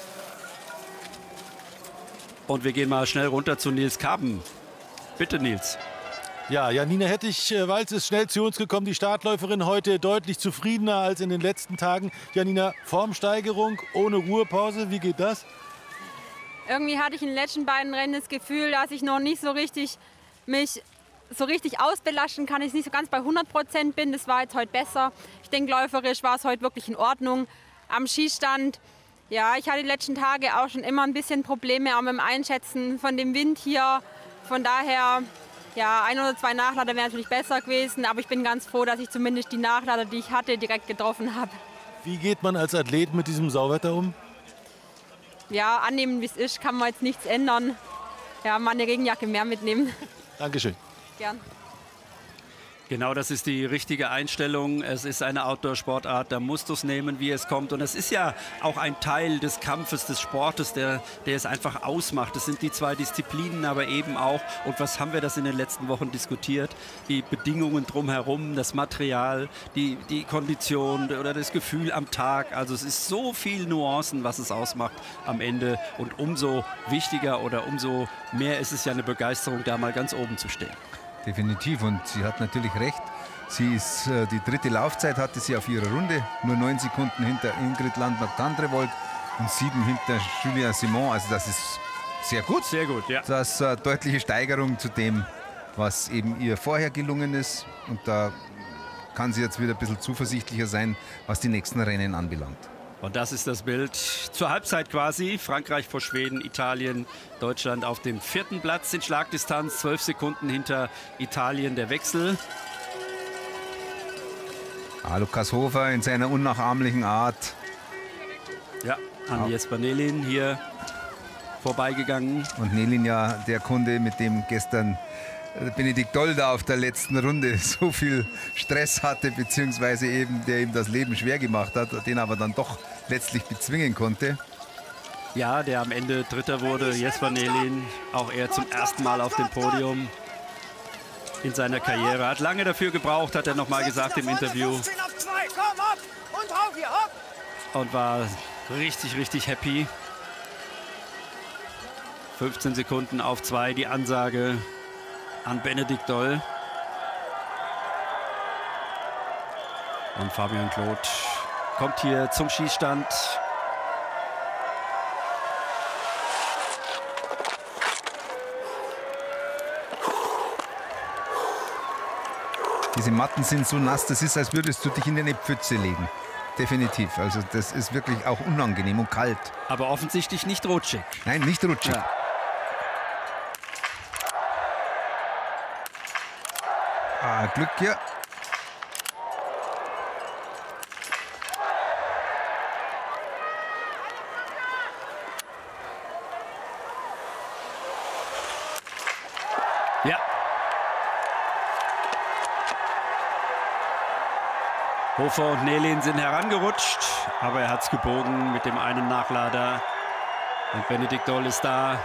Und wir gehen mal schnell runter zu Nils Kaben. Bitte, Nils. Ja, Janina Hettich-Walz ist schnell zu uns gekommen. Die Startläuferin heute deutlich zufriedener als in den letzten Tagen. Janina, Formsteigerung ohne Ruhepause, wie geht das? Irgendwie hatte ich in den letzten beiden Rennen das Gefühl, dass ich noch nicht so richtig mich so richtig ausbelasten kann. Ich nicht so ganz bei 100% bin. Das war jetzt heute besser. Ich denke, läuferisch war es heute wirklich in Ordnung. Am Schießstand, ja, ich hatte die letzten Tage auch schon immer ein bisschen Probleme auch mit dem Einschätzen von dem Wind hier. Von daher, ja, 1 oder 2 Nachlader wären natürlich besser gewesen, aber ich bin ganz froh, dass ich zumindest die Nachlader, die ich hatte, direkt getroffen habe. Wie geht man als Athlet mit diesem Sauwetter um? Ja, annehmen, wie es ist, kann man jetzt nichts ändern. Ja, mal eine Regenjacke mehr mitnehmen. Dankeschön. Gern. Genau, das ist die richtige Einstellung. Es ist eine Outdoor-Sportart, da musst du es nehmen, wie es kommt. Und es ist ja auch ein Teil des Kampfes, des Sportes, der es einfach ausmacht. Das sind die 2 Disziplinen, aber eben auch, und was haben wir das in den letzten Wochen diskutiert, die Bedingungen drumherum, das Material, die Kondition oder das Gefühl am Tag. Also es ist so viel Nuancen, was es ausmacht am Ende. Und umso wichtiger oder umso mehr ist es ja eine Begeisterung, da mal ganz oben zu stehen. Definitiv, und sie hat natürlich recht. Sie ist die dritte Laufzeit hatte sie auf ihrer Runde, nur 9 Sekunden hinter Ingrid Landmark-Tandrevold und 7 hinter Julia Simon. Also das ist sehr gut. Sehr gut, ja. Das ist eine deutliche Steigerung zu dem, was eben ihr vorher gelungen ist. Und da kann sie jetzt wieder ein bisschen zuversichtlicher sein, was die nächsten Rennen anbelangt. Und das ist das Bild zur Halbzeit quasi. Frankreich vor Schweden, Italien, Deutschland auf dem 4. Platz in Schlagdistanz. 12 Sekunden hinter Italien der Wechsel. Lukas Hofer in seiner unnachahmlichen Art. Ja, an Jesper Nelin hier vorbeigegangen. Und Nelin ja der Kunde, mit dem gestern Benedikt Doll da auf der letzten Runde so viel Stress hatte, beziehungsweise eben der ihm das Leben schwer gemacht hat, den aber dann doch letztlich bezwingen konnte. Ja, der am Ende Dritter wurde, Jesper Nelin, auch er zum ersten Mal auf dem Podium in seiner Karriere. Hat lange dafür gebraucht, hat er noch mal gesagt im Interview. Und war richtig, richtig happy. 15 Sekunden auf 2, die Ansage an Benedikt Doll. Und Fabian Claude kommt hier zum Schießstand. Diese Matten sind so nass, das ist, als würdest du dich in eine Pfütze legen. Definitiv. Also das ist wirklich auch unangenehm und kalt. Aber offensichtlich nicht rutschig. Nein, nicht rutschig. Ja. Glück hier. Ja. Hofer und Nelin sind herangerutscht, aber er hat es gebogen mit dem einen Nachlader. Und Benedikt Doll ist da.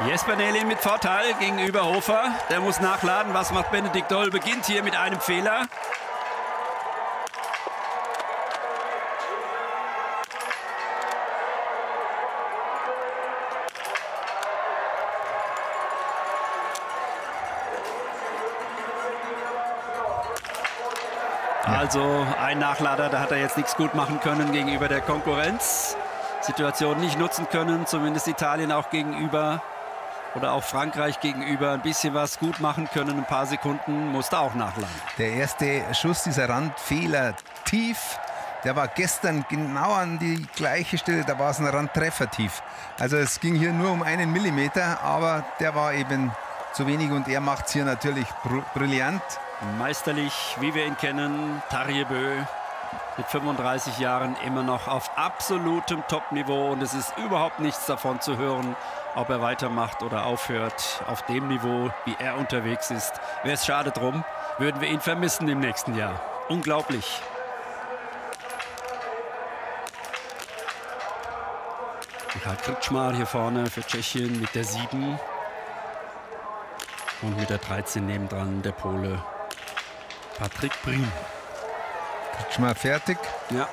Jesper Nelin mit Vorteil gegenüber Hofer. Der muss nachladen. Was macht Benedikt Doll? Beginnt hier mit einem Fehler. Also ein Nachlader, da hat er jetzt nichts gut machen können gegenüber der Konkurrenz. Situation nicht nutzen können, zumindest Italien auch gegenüber oder auch Frankreich gegenüber ein bisschen was gut machen können. Ein paar Sekunden musste auch nachladen. Der erste Schuss, dieser Randfehler tief, der war gestern genau an die gleiche Stelle, da war es ein Randtreffer tief. Also es ging hier nur um 1 Millimeter, aber der war eben zu wenig und er macht es hier natürlich brillant. Meisterlich, wie wir ihn kennen, Tarjei Bø mit 35 Jahren immer noch auf absolutem Top-Niveau und es ist überhaupt nichts davon zu hören, ob er weitermacht oder aufhört. Auf dem Niveau, wie er unterwegs ist, wäre es schade drum, würden wir ihn vermissen im nächsten Jahr. Unglaublich. Michal Kritschmar hier vorne für Tschechien mit der 7 und mit der 13 nebendran der Pole Patrick Briem. Kritschmar fertig. Ja.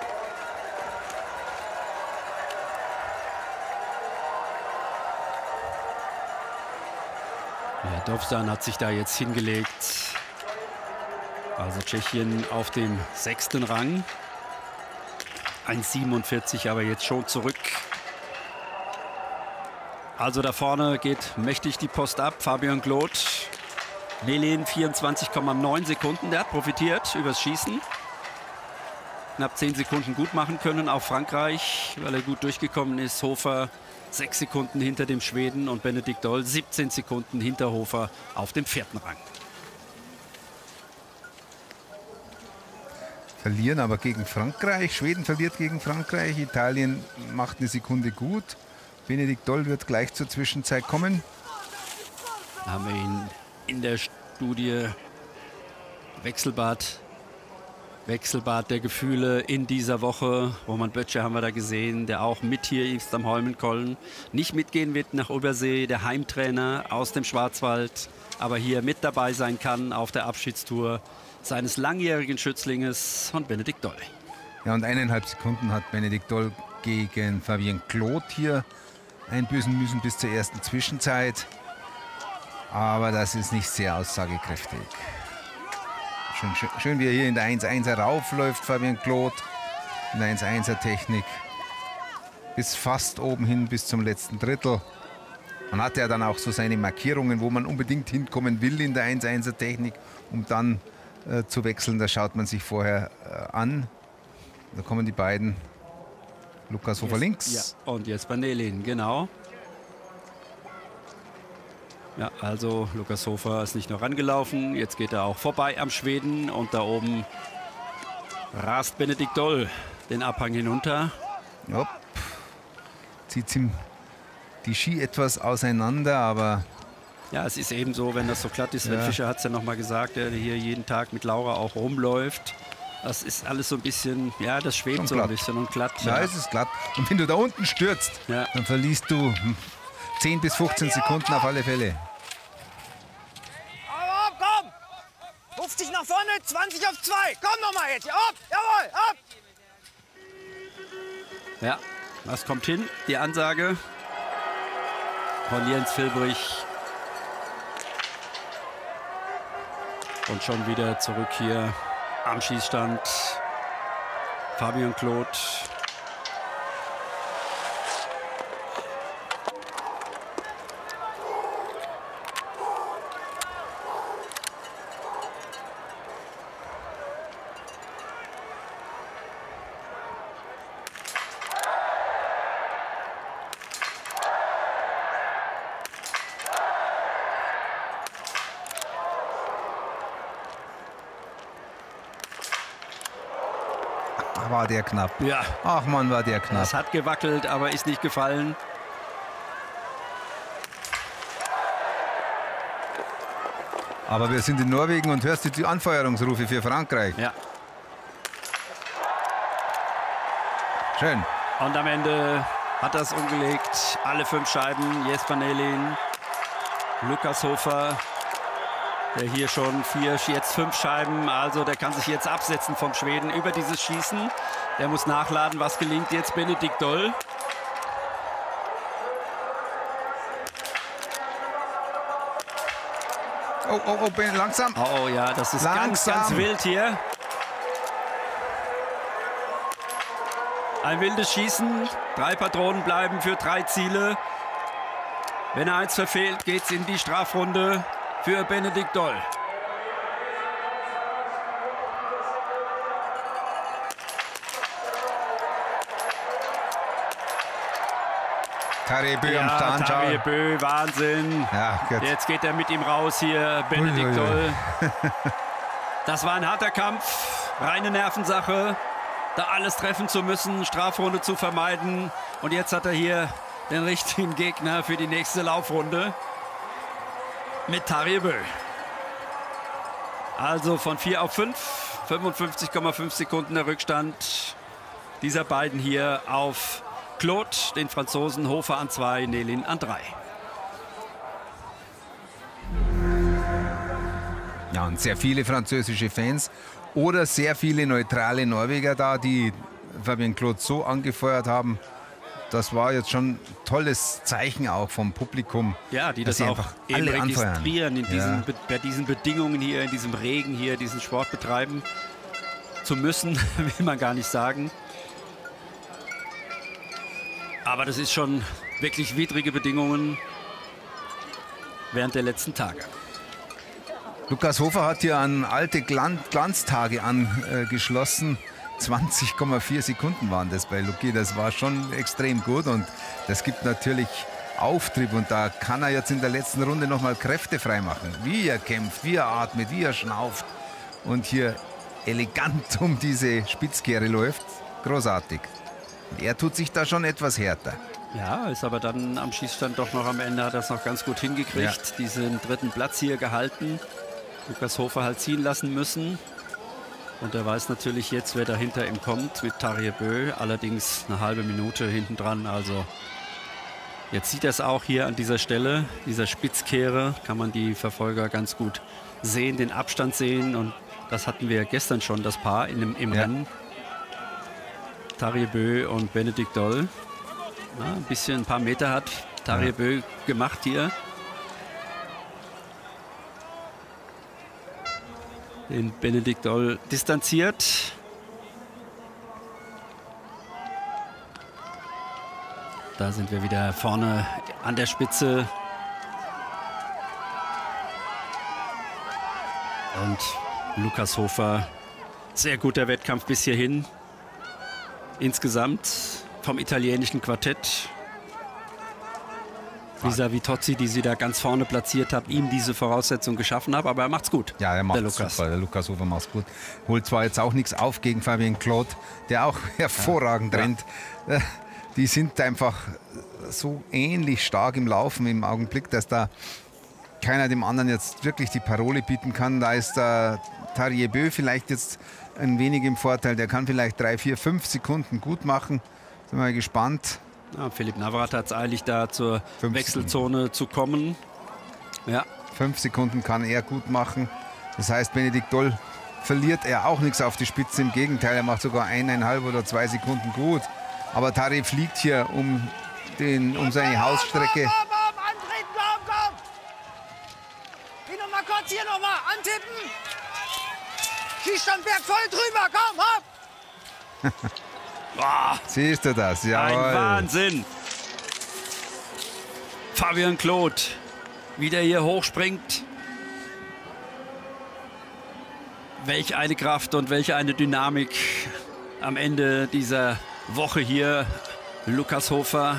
Ja, Dovzan hat sich da jetzt hingelegt. Also Tschechien auf dem 6. Rang. 1,47 aber jetzt schon zurück. Also da vorne geht mächtig die Post ab. Fabian Gloth. Nelin 24,9 Sekunden. Der hat profitiert übers Schießen. Knapp 10 Sekunden gut machen können auf Frankreich, weil er gut durchgekommen ist. Hofer 6 Sekunden hinter dem Schweden und Benedikt Doll 17 Sekunden hinter Hofer auf dem 4. Rang. Verlieren aber gegen Frankreich. Schweden verliert gegen Frankreich. Italien macht eine Sekunde gut. Benedikt Doll wird gleich zur Zwischenzeit kommen. Da haben wir ihn in der Studie. Wechselbad der Gefühle in dieser Woche. Roman Böttcher haben wir da gesehen, der auch mit hier ist am Holmenkollen. Nicht mitgehen wird nach Übersee, der Heimtrainer aus dem Schwarzwald, aber hier mit dabei sein kann auf der Abschiedstour seines langjährigen Schützlinges von Benedikt Doll. Ja, und 1,5 Sekunden hat Benedikt Doll gegen Fabien Gloth hier einbüßen müssen bis zur ersten Zwischenzeit. Aber das ist nicht sehr aussagekräftig. Schön, wie er hier in der 1-1er raufläuft, Fabien Gloth. In der 1-1er Technik. Bis fast oben hin, bis zum letzten Drittel. Man hat ja dann auch so seine Markierungen, wo man unbedingt hinkommen will in der 1-1er Technik, um dann zu wechseln. Da schaut man sich vorher an. Da kommen die beiden. Lukas Hofer links. Ja, und jetzt bei Nelin, genau. Ja, also Lukas Hofer ist nicht noch rangelaufen. Jetzt geht er auch vorbei am Schweden. Und da oben rast Benedikt Doll den Abhang hinunter. Ja, zieht ihm die Ski etwas auseinander, aber... Ja, es ist eben so, wenn das so glatt ist. Sven Fischer hat es ja noch mal gesagt, der hier jeden Tag mit Laura auch rumläuft. Das ist alles so ein bisschen, ja, das schwebt so ein bisschen und glatt. Ja, es ist glatt. Und wenn du da unten stürzt, dann verlierst du 10 bis 15 Sekunden auf alle Fälle. Aber komm! 50 nach vorne, 20 auf 2. Komm noch mal jetzt. Ab, jawohl, ab! Ja, was kommt hin? Die Ansage von Jens Filbrich. Und schon wieder zurück hier am Schießstand. Fabian Gloth. War der knapp. Ja. Ach Mann, war der knapp. Das hat gewackelt, aber ist nicht gefallen. Aber wir sind in Norwegen und hörst du die Anfeuerungsrufe für Frankreich. Ja. Schön. Und am Ende hat er es umgelegt. Alle 5 Scheiben. Jesper Nelin Lukas Hofer, der hier schon 4, jetzt 5 Scheiben, also der kann sich jetzt absetzen vom Schweden über dieses Schießen. Der muss nachladen, was gelingt jetzt Benedikt Doll. Oh, langsam. Oh ja, das ist langsam. ganz wild hier. Ein wildes Schießen. 3 Patronen bleiben für 3 Ziele. Wenn er 1 verfehlt, geht es in die Strafrunde für Benedikt Doll. Tarjei Bø am Stand. Tarjei Bø, Wahnsinn. Ja, jetzt geht er mit ihm raus hier, Benedikt Doll. Das war ein harter Kampf, reine Nervensache, da alles treffen zu müssen, Strafrunde zu vermeiden. Und jetzt hat er hier den richtigen Gegner für die nächste Laufrunde mit Tarjei Bø. Also von 4 auf 5, 55,5 Sekunden der Rückstand dieser beiden hier auf Claude, den Franzosen, Hofer an 2, Nelin an 3. Ja, und sehr viele französische Fans oder sehr viele neutrale Norweger da, die Fabien Claude so angefeuert haben. Das war jetzt schon ein tolles Zeichen auch vom Publikum. Ja, die das auch eben registrieren, bei diesen Bedingungen hier, in diesem Regen hier, diesen Sport betreiben zu müssen, will man gar nicht sagen. Aber das ist schon wirklich widrige Bedingungen während der letzten Tage. Lukas Hofer hat hier an alte Glanztage angeschlossen. 20,4 Sekunden waren das bei Luki. Das war schon extrem gut und das gibt natürlich Auftrieb. Und da kann er jetzt in der letzten Runde nochmal Kräfte freimachen. Wie er kämpft, wie er atmet, wie er schnauft und hier elegant um diese Spitzkehre läuft. Großartig. Und er tut sich da schon etwas härter. Ja, ist aber dann am Schießstand doch noch am Ende, hat er es noch ganz gut hingekriegt. Ja. Diesen 3. Platz hier gehalten. Lukas Hofer halt ziehen lassen müssen. Und er weiß natürlich jetzt, wer dahinter ihm kommt mit Tarjei Bø. Allerdings eine halbe Minute hinten dran. Also jetzt sieht er es auch hier an dieser Stelle, dieser Spitzkehre. Kann man die Verfolger ganz gut sehen, den Abstand sehen. Und das hatten wir gestern schon, das Paar im Rennen. Tarjei Bø und Benedikt Doll. Ja, ein paar Meter hat Tarjei Bø gemacht hier. Den Benedikt Doll distanziert. Da sind wir wieder vorne an der Spitze. Und Lukas Hofer, sehr guter Wettkampf bis hierhin. Insgesamt vom italienischen Quartett. Vis-à-vis Tozzi, die sie da ganz vorne platziert hat, ihm diese Voraussetzung geschaffen hat, aber er macht's gut. Ja, er macht es super. Der Lukas Hofer macht's gut. Holt zwar jetzt auch nichts auf gegen Fabien Claude, der auch hervorragend rennt. Die sind einfach so ähnlich stark im Laufen im Augenblick, dass da keiner dem anderen jetzt wirklich die Parole bieten kann. Da ist der Tarjei Bø vielleicht jetzt ein wenig im Vorteil. Der kann vielleicht 3, 4, 5 Sekunden gut machen. Sind wir mal gespannt. Ja, Philipp Navrat hat es eilig, da zur Wechselzone zu kommen. Ja. 5 Sekunden kann er gut machen. Das heißt, Benedikt Doll verliert er auch nichts auf die Spitze. Im Gegenteil, er macht sogar 1,5 oder 2 Sekunden gut. Aber Tarjei fliegt hier um seine Hausstrecke. Antreten, komm! Geh noch mal kurz hier noch mal antippen. Schießstandberg voll drüber, komm, hopp! Boah, siehst du das? Jawohl. Ein Wahnsinn. Fabien Claude, wie der hier hochspringt. Welch eine Kraft und welche eine Dynamik am Ende dieser Woche hier. Lukas Hofer.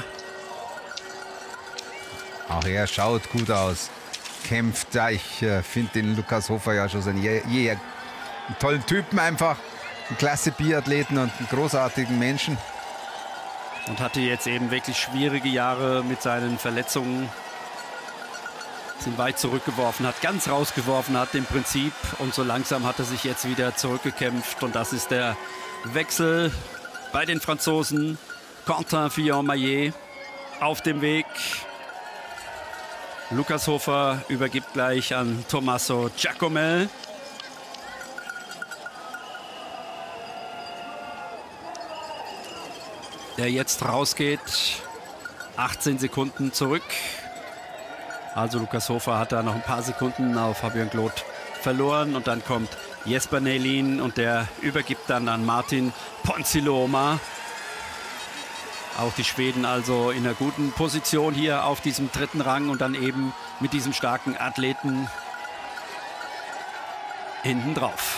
Auch er schaut gut aus. Kämpft. Ja, ich finde den Lukas Hofer ja schon einen tollen Typen einfach. Ein klasse Biathleten und einen großartigen Menschen. Und hatte jetzt eben wirklich schwierige Jahre mit seinen Verletzungen. Sind weit zurückgeworfen, hat ganz rausgeworfen, hat im Prinzip. Und so langsam hat er sich jetzt wieder zurückgekämpft. Und das ist der Wechsel bei den Franzosen. Quentin Fillon-Maillet auf dem Weg Lukas Hofer übergibt gleich an Tommaso Giacomel. Der jetzt rausgeht. 18 Sekunden zurück. Also Lukas Hofer hat da noch ein paar Sekunden auf Fabian Gloth verloren. Und dann kommt Jesper Nelin und der übergibt dann an Martin Ponsiluoma. Auch die Schweden also in einer guten Position hier auf diesem dritten Rang und dann eben mit diesem starken Athleten hinten drauf.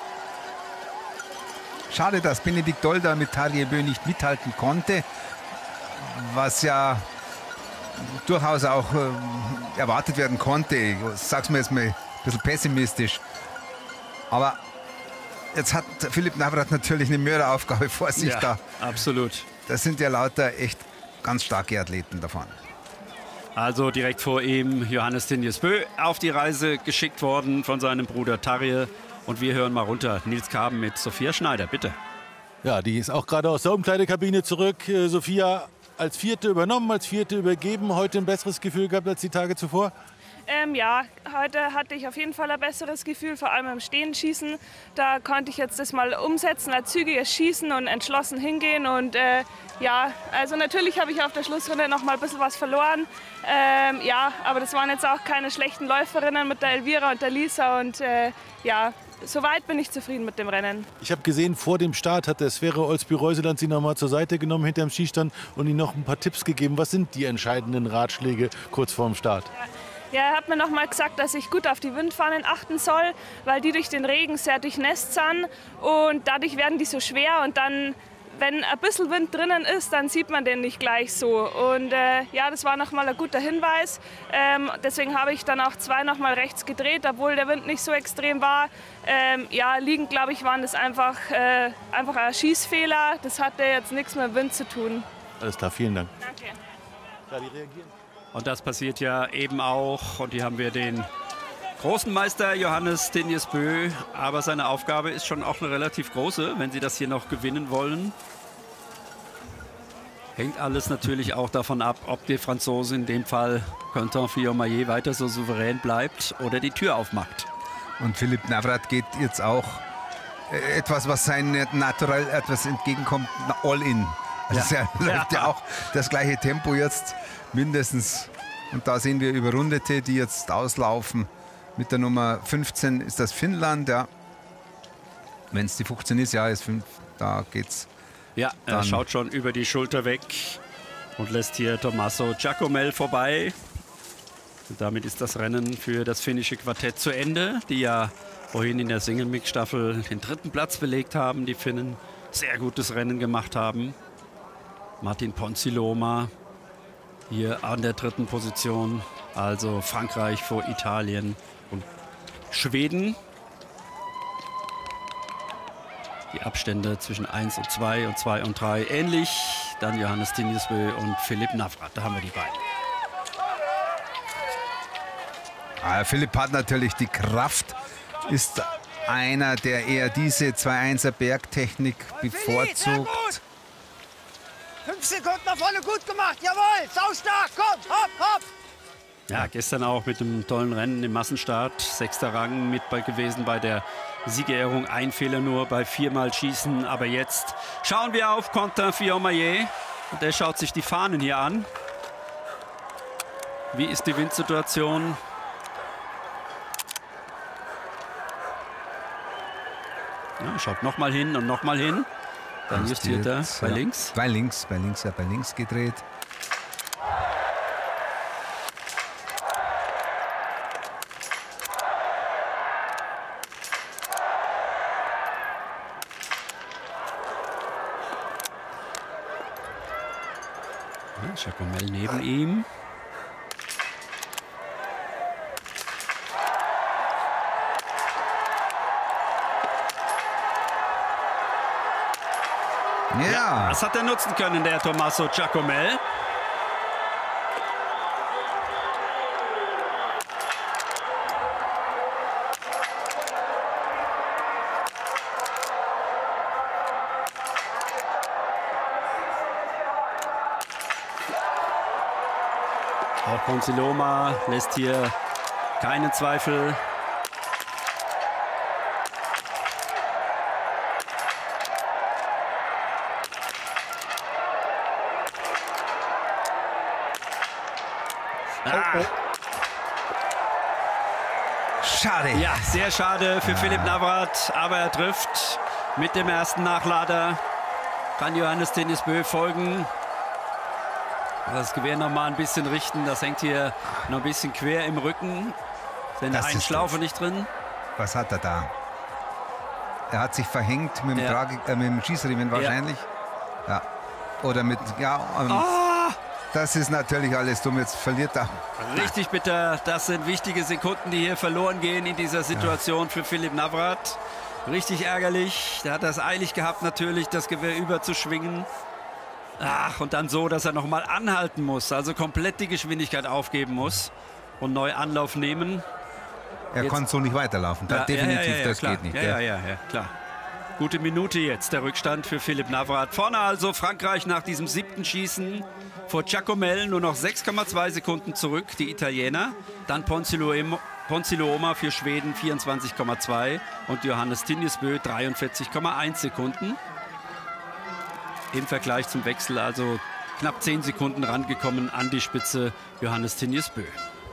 Schade, dass Benedikt Dolder mit Tarjei Bø nicht mithalten konnte, was ja durchaus auch erwartet werden konnte. Ich sag's mir jetzt mal ein bisschen pessimistisch. Aber jetzt hat Philipp Navrat natürlich eine Mörderaufgabe vor sich da. Absolut. Das sind ja lauter echt ganz starke Athleten davon. Also direkt vor ihm Johannes Tinjes Bø auf die Reise geschickt worden von seinem Bruder Tarjei. Und wir hören mal runter. Nils Kaben mit Sophia Schneider, bitte. Ja, die ist auch gerade aus der Umkleidekabine zurück. Sophia als Vierte übernommen, als Vierte übergeben. Heute ein besseres Gefühl gehabt als die Tage zuvor? Ja, heute hatte ich auf jeden Fall ein besseres Gefühl, vor allem im Stehenschießen. Da konnte ich jetzt das mal umsetzen, als zügiges Schießen und entschlossen hingehen. Und ja, also natürlich habe ich auf der Schlussrunde noch mal ein bisschen was verloren. Ja, aber das waren jetzt auch keine schlechten Läuferinnen mit der Elvira und der Lisa. Und ja, soweit bin ich zufrieden mit dem Rennen. Ich habe gesehen, vor dem Start hat der Sverre Olsby-Reuseland sie noch mal zur Seite genommen hinterm Skistand und ihnen noch ein paar Tipps gegeben. Was sind die entscheidenden Ratschläge kurz vorm Start? Ja, er hat mir noch mal gesagt, dass ich gut auf die Windfahnen achten soll, weil die durch den Regen sehr durchnässt sind und dadurch werden die so schwer und dann, wenn ein bisschen Wind drinnen ist, dann sieht man den nicht gleich so. Und ja, das war noch mal ein guter Hinweis. Deswegen habe ich dann auch zwei noch mal rechts gedreht, obwohl der Wind nicht so extrem war. Ja, liegend, glaube ich, waren das einfach ein Schießfehler. Das hatte jetzt nichts mit dem Wind zu tun. Alles klar, vielen Dank. Danke. Ja, die reagieren. Und das passiert ja eben auch. Und hier haben wir den großen Meister Johannes Tinjes Bø. Aber seine Aufgabe ist schon auch eine relativ große, wenn sie das hier noch gewinnen wollen. Hängt alles natürlich auch davon ab, ob die Franzose in dem Fall Quentin Fillon-Maillet weiter so souverän bleibt oder die Tür aufmacht. Und Philipp Navrat geht jetzt auch etwas, was sein Naturell etwas entgegenkommt, all in. Also er läuft ja auch das gleiche Tempo jetzt mindestens. Und da sehen wir Überrundete, die jetzt auslaufen. Mit der Nummer 15 ist das Finnland, ja. Wenn es die 15 ist, ja, ist 5, da geht's. Ja, er schaut schon über die Schulter weg und lässt hier Tommaso Giacomel vorbei. Und damit ist das Rennen für das finnische Quartett zu Ende, die ja vorhin in der Single-Mix-Staffel den 3. Platz belegt haben. Die Finnen sehr gutes Rennen gemacht haben. Martin Ponsiluoma hier an der 3. Position. Also Frankreich vor Italien und Schweden. Die Abstände zwischen 1 und 2 und 2 und 3 ähnlich. Dann Johannes Tinjes Bø und Philipp Navrat. Da haben wir die beiden. Philipp hat natürlich die Kraft, ist einer, der eher diese 2-1er Bergtechnik bevorzugt. 5 Sekunden nach vorne, gut gemacht, jawohl, saustark, komm, hopp, hopp. Ja, gestern auch mit einem tollen Rennen im Massenstart. 6. Rang mit gewesen bei der Siegerehrung. Ein Fehler nur bei 4-mal Schießen. Aber jetzt schauen wir auf Quentin Fillon-Maillet. Und der schaut sich die Fahnen hier an. Wie ist die Windsituation? Ja, schaut nochmal hin und nochmal hin. Dann justiert er bei links. Bei links gedreht. Giacomel neben ihm. Ja. Das hat er nutzen können, der Tommaso Giacomel. Auch Ponsiloma lässt hier keinen Zweifel. Schade. Ja, sehr schade für Philipp Navrat, aber er trifft mit dem ersten Nachlader. Kann Johannes Tinnisbö folgen. Das Gewehr noch mal ein bisschen richten. Das hängt hier noch ein bisschen quer im Rücken. Ist in der Einschlaufe nicht drin. Was hat er da? Er hat sich verhängt mit dem Schießriemen wahrscheinlich. Ja. Oder mit, das ist natürlich alles dumm. Jetzt verliert er. Richtig bitter. Das sind wichtige Sekunden, die hier verloren gehen in dieser Situation für Philipp Navrat. Richtig ärgerlich. Der hat das eilig gehabt natürlich, das Gewehr überzuschwingen. Ach, und dann so, dass er noch mal anhalten muss. Also komplett die Geschwindigkeit aufgeben muss und neu Anlauf nehmen. Er konnte so nicht weiterlaufen. Definitiv, das klar. geht nicht. Ja, klar. Gute Minute jetzt, der Rückstand für Philipp Navrat. Vorne also Frankreich nach diesem 7. Schießen vor Giacomel nur noch 6,2 Sekunden zurück, die Italiener. Dann Ponsiloma für Schweden 24,2 und Johannes Tinnisbö 43,1 Sekunden. Im Vergleich zum Wechsel also knapp 10 Sekunden rangekommen an die Spitze Johannes Tinnisbö.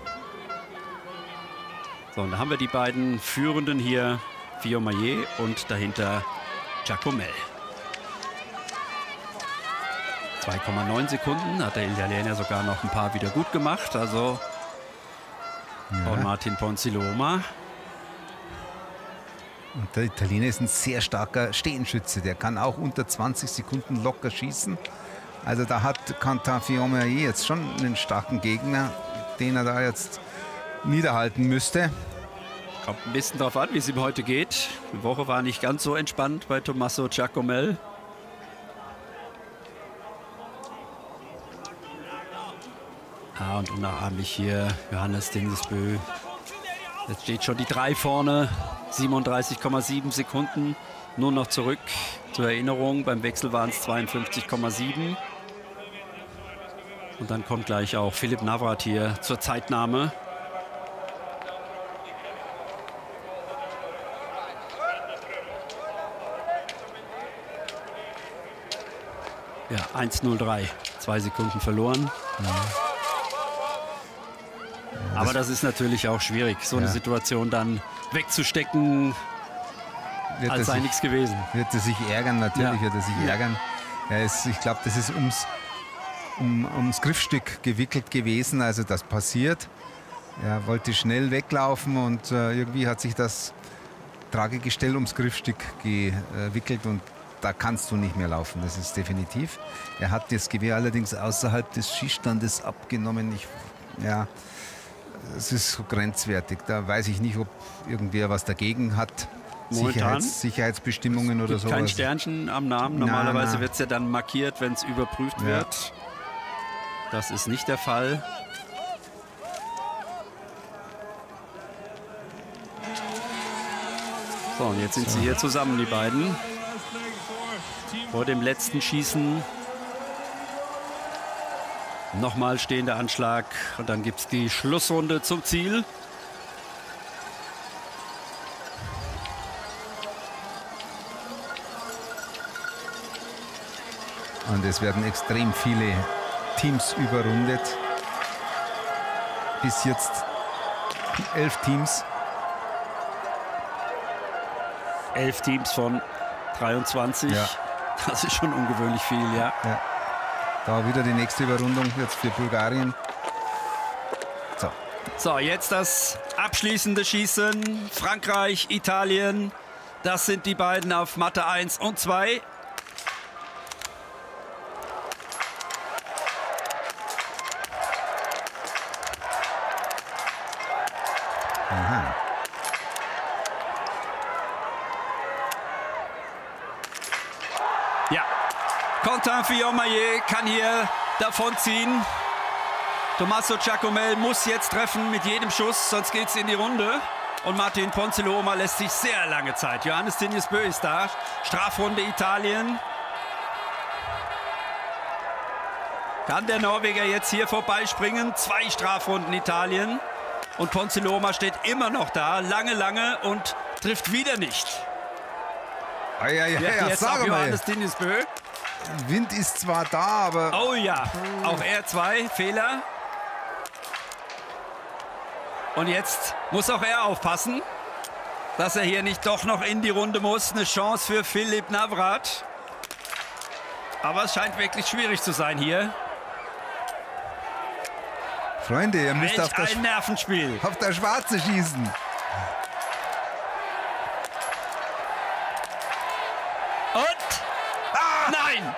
So, und da haben wir die beiden Führenden hier, Fillon-Maillet und dahinter Giacomel. 2,9 Sekunden hat der Italiener sogar noch ein paar wieder gut gemacht. Also und Martin Ponsiloma. Und der Italiener ist ein sehr starker Stehenschütze. Der kann auch unter 20 Sekunden locker schießen. Also da hat Quentin Fillon-Maillet jetzt schon einen starken Gegner, den er da jetzt niederhalten müsste. Kommt ein bisschen darauf an, wie es ihm heute geht. Die Woche war nicht ganz so entspannt bei Tommaso Giacomel. Und unnachahmlich hier Johannes Tinnisbö. Jetzt steht schon die 3 vorne. 37,7 Sekunden nur noch zurück. Zur Erinnerung, beim Wechsel waren es 52,7. Und dann kommt gleich auch Philipp Navrat hier zur Zeitnahme. Ja, 1:03. 2 Sekunden verloren. Aber das ist natürlich auch schwierig, so eine Situation dann wegzustecken, als sei nichts gewesen. Wird er sich ärgern, natürlich wird er sich ärgern. Ich glaube, das ist ums Griffstück gewickelt gewesen, also das passiert. Er wollte schnell weglaufen und irgendwie hat sich das Tragegestell ums Griffstück gewickelt und da kannst du nicht mehr laufen, das ist definitiv. Er hat das Gewehr allerdings außerhalb des Schießstandes abgenommen. Es ist so grenzwertig. Da weiß ich nicht, ob irgendwer was dagegen hat. Sicherheitsbestimmungen oder sowas. Kein Sternchen am Namen. Normalerweise wird es ja dann markiert, wenn es überprüft wird. Das ist nicht der Fall. So, und jetzt sind sie hier zusammen, die beiden. Vor dem letzten Schießen. Nochmal stehender Anschlag und dann gibt es die Schlussrunde zum Ziel. Und es werden extrem viele Teams überrundet. Bis jetzt 11 Teams. 11 Teams von 23. Ja. Das ist schon ungewöhnlich viel, ja. Da wieder die nächste Überrundung jetzt für Bulgarien. So, jetzt das abschließende Schießen. Frankreich, Italien. Das sind die beiden auf Matte 1 und 2. Aha. Ja, Quentin Fillon-Maillet kann hier davonziehen. Tommaso Giacomel muss jetzt treffen mit jedem Schuss, sonst geht es in die Runde. Und Martin Ponsiloma lässt sich sehr lange Zeit. Johannes Tinnisbö ist da. Strafrunde Italien. Kann der Norweger jetzt hier vorbeispringen? 2 Strafrunden Italien. Und Ponziloma steht immer noch da, lange und trifft wieder nicht. Ja, Jetzt sag auch mal. Johannes Tinnisbö. Wind ist zwar da, aber Oh ja, auch er 2 Fehler. Und jetzt muss auch er aufpassen, dass er hier nicht doch noch in die Runde muss. Eine Chance für Filip Navrat. Aber es scheint wirklich schwierig zu sein hier. Freunde, ihr müsst Welch auf ein Nervenspiel. der Schwarze schießen. Und? Nein!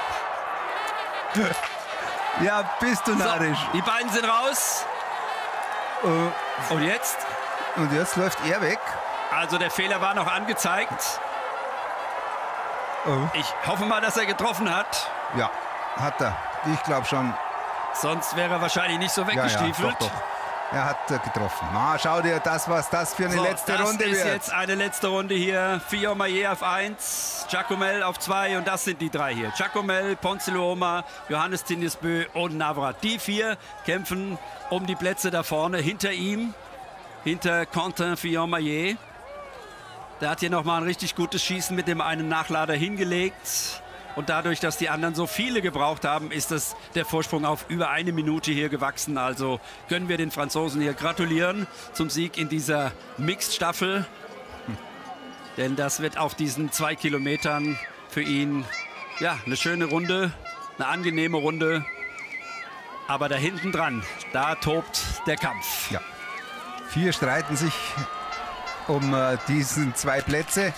Ja, bist du So, narrisch. die beiden sind raus. Und jetzt? Und jetzt läuft er weg. Also der Fehler war noch angezeigt. Oh. Ich hoffe mal, dass er getroffen hat. Ja, hat er. Ich glaube schon. Sonst wäre er wahrscheinlich nicht so weggestiefelt. Doch. Er hat getroffen. Schau dir das, was das für eine So, letzte Runde Das ist wird. jetzt eine letzte Runde hier. Fiormaillet auf 1, Giacomel auf 2 und das sind die 3 hier. Giacomel, Ponziloma, Johannes Tinnisbö und Navrat. Die 4 kämpfen um die Plätze da vorne hinter ihm, hinter Quentin Fiormaillet. Der hat hier nochmal ein richtig gutes Schießen mit dem einen Nachlader hingelegt. Und dadurch, dass die anderen so viele gebraucht haben, ist das der Vorsprung auf über 1 Minute hier gewachsen. Also können wir den Franzosen hier gratulieren zum Sieg in dieser Mixed-Staffel. Denn das wird auf diesen 2 Kilometern für ihn ja, eine schöne Runde, eine angenehme Runde. Aber da hinten dran, da tobt der Kampf. Ja. 4 streiten sich um diesen 2 Plätze.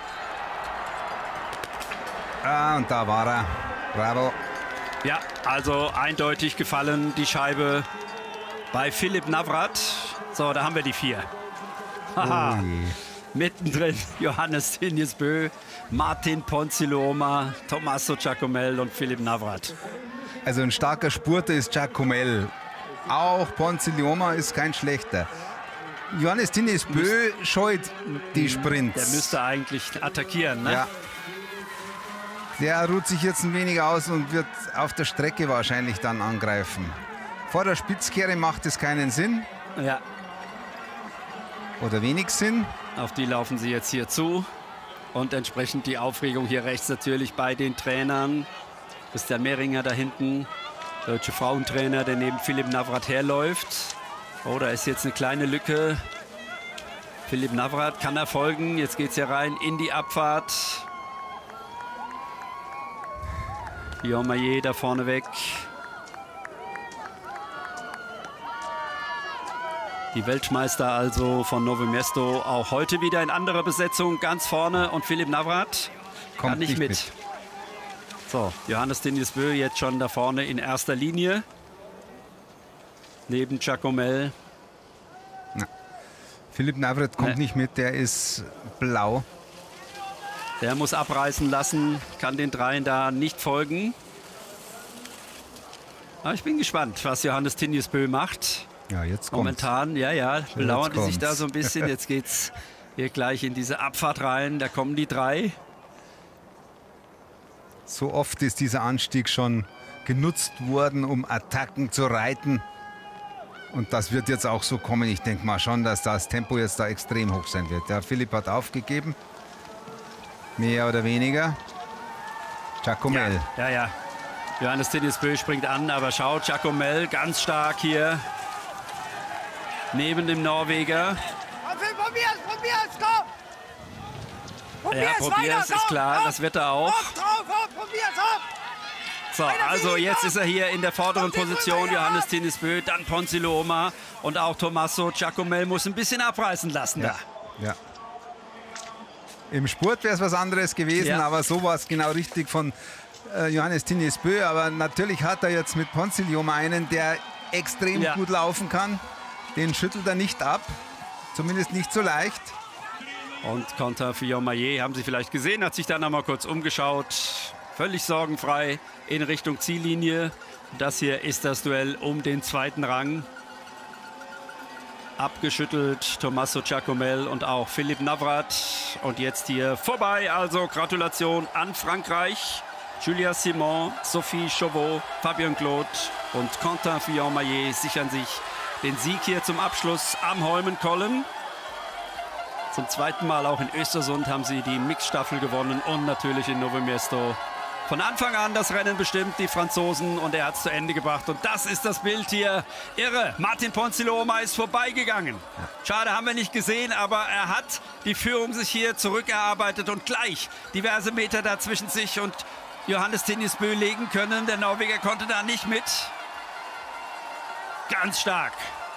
Und da war er. Bravo. Ja, also eindeutig gefallen die Scheibe bei Filip Navrat. So, da haben wir die 4. Haha. Ui. Mittendrin Johannes Tinnisbö, Martin Ponziloma, Tommaso Giacomel und Filip Navrat. Also ein starker Spurter ist Giacomel. Auch Ponziloma ist kein schlechter. Johannes Tinnisbö scheut die Sprints. Der müsste eigentlich attackieren, ne? Ja. Der ruht sich jetzt ein wenig aus und wird auf der Strecke wahrscheinlich dann angreifen. Vor der Spitzkehre macht es keinen Sinn Ja, oder wenig Sinn. auf die laufen sie jetzt hier zu. Und entsprechend die Aufregung hier rechts natürlich bei den Trainern. Christian Mehringer da hinten, deutsche Frauentrainer, der neben Filip Navrat herläuft. Oh, da ist jetzt eine kleine Lücke. Filip Navrat kann er folgen. Jetzt geht es hier rein in die Abfahrt. Fiormaillet da vorne weg. Die Weltmeister also von Novo Mesto auch heute wieder in anderer Besetzung ganz vorne. Und Filip Navrat Kommt kann nicht mit. So, Johannes Tinnisbö jetzt schon da vorne in erster Linie. Neben Giacomel. Filip Navrat kommt nicht mit, der ist blau. Der muss abreißen lassen, kann den dreien da nicht folgen. Aber ich bin gespannt, was Johannes Tinnisbö macht. Ja, jetzt kommt's. Momentan, ja, belauern die sich kommt's. da so ein bisschen. Jetzt geht's hier gleich in diese Abfahrt rein. Da kommen die 3. So oft ist dieser Anstieg schon genutzt worden, um Attacken zu reiten. Und das wird jetzt auch so kommen. Ich denke mal schon, dass das Tempo jetzt da extrem hoch sein wird. Der Philipp hat aufgegeben. Mehr oder weniger. Giacomel. Ja. Johannes Tinnisbö springt an, aber schaut, Giacomel ganz stark hier. Neben dem Norweger. Probier's, komm! Ja, probier's, ist klar, das wird er auch. Hopp, drauf, hopp, probier's, hopp! So, also jetzt ist er hier in der vorderen Position, Johannes Tinnisbö, dann Ponziloma und auch Tommaso Giacomel muss ein bisschen abreißen lassen da. Ja. Im Spurt wäre es was anderes gewesen, Ja. aber so war es genau richtig von Johannes Tinnisbö. Aber natürlich hat er jetzt mit Ponziloma einen, der extrem Ja. gut laufen kann. Den schüttelt er nicht ab, zumindest nicht so leicht. Und Quentin Fiormaillet, haben Sie vielleicht gesehen, hat sich dann noch mal kurz umgeschaut. Völlig sorgenfrei in Richtung Ziellinie. Das hier ist das Duell um den 2. Rang. Abgeschüttelt Tommaso Giacomel und auch Filip Navrat. Und jetzt hier vorbei. Also Gratulation an Frankreich. Julia Simon, Sophie Chauveau, Fabien Claude und Quentin Fillon-Maillet sichern sich den Sieg hier zum Abschluss am Holmenkollen. Zum zweiten Mal auch in Östersund haben sie die Mixstaffel gewonnen und natürlich in Novo Mesto. Von Anfang an das Rennen bestimmt, die Franzosen, und er hat es zu Ende gebracht. Und das ist das Bild hier. Irre, Martin Ponsiluoma ist vorbeigegangen. Schade, haben wir nicht gesehen, aber er hat die Führung sich hier zurückerarbeitet und gleich diverse Meter da zwischen sich und Johannes Tinnisbø legen können. Der Norweger konnte da nicht mit. Ganz stark.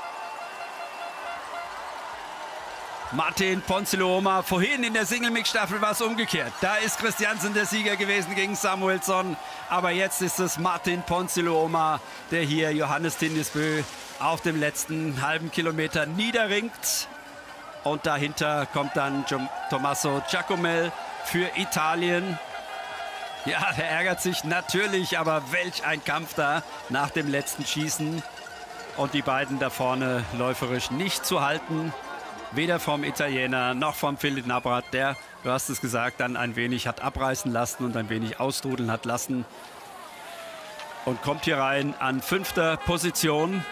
Martin Ponsiluoma, vorhin in der Single-Mix-Staffel war es umgekehrt. Da ist Christiansen der Sieger gewesen gegen Samuelsson. Aber jetzt ist es Martin Ponsiluoma, der hier Johannes Tinnisbø auf dem letzten halben Kilometer niederringt. Und dahinter kommt dann Tommaso Giacomel für Italien. Ja, der ärgert sich natürlich, aber welch ein Kampf da nach dem letzten Schießen. Und die beiden da vorne läuferisch nicht zu halten. Weder vom Italiener noch vom Philipp Navrat, der, du hast es gesagt, dann ein wenig hat abreißen lassen und ein wenig austrudeln hat lassen. Und kommt hier rein an 5. Position.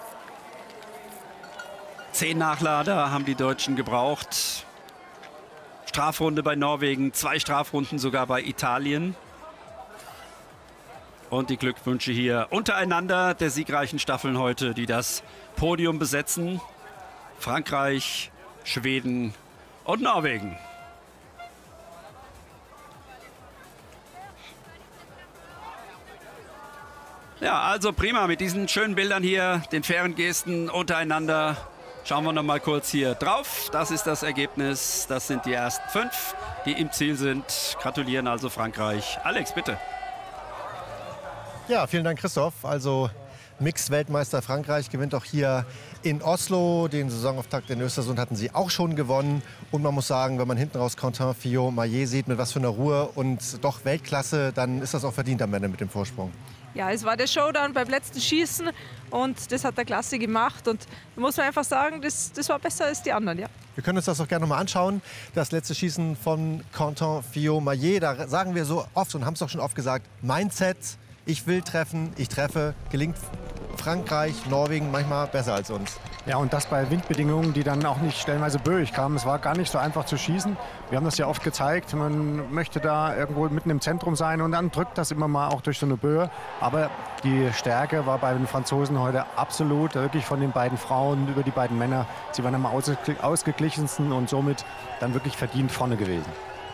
10 Nachlader haben die Deutschen gebraucht. Strafrunde bei Norwegen, 2 Strafrunden sogar bei Italien. Und die Glückwünsche hier untereinander der siegreichen Staffeln heute, die das Podium besetzen. Frankreich, Schweden und Norwegen. Ja, also prima mit diesen schönen Bildern hier, den fairen Gesten untereinander. Schauen wir noch mal kurz hier drauf. Das ist das Ergebnis. Das sind die ersten 5, die im Ziel sind. Gratulieren also Frankreich. Alex, bitte. Ja, vielen Dank, Christoph. Also Mixed-Weltmeister Frankreich gewinnt auch hier in Oslo. Den Saisonauftakt in Östersund hatten sie auch schon gewonnen. Und man muss sagen, wenn man hinten raus Quentin Fillon-Maillet sieht, mit was für einer Ruhe und doch Weltklasse, dann ist das auch verdient am Ende mit dem Vorsprung. Ja, es war der Showdown beim letzten Schießen und das hat er klasse gemacht. Und da muss man einfach sagen, das war besser als die anderen, ja. Wir können uns das auch gerne noch mal anschauen. Das letzte Schießen von Quentin Fillon-Maillet, da sagen wir so oft und haben es auch schon oft gesagt, Mindset. Ich will treffen, ich treffe, gelingt Frankreich, Norwegen manchmal besser als uns. Ja, und das bei Windbedingungen, die dann auch nicht stellenweise böig kamen. Es war gar nicht so einfach zu schießen. Wir haben das ja oft gezeigt. Man möchte da irgendwo mitten im Zentrum sein und dann drückt das immer mal auch durch so eine Böe. Aber die Stärke war bei den Franzosen heute absolut, wirklich von den beiden Frauen über die beiden Männer. Sie waren am ausgeglichensten und somit dann wirklich verdient vorne gewesen.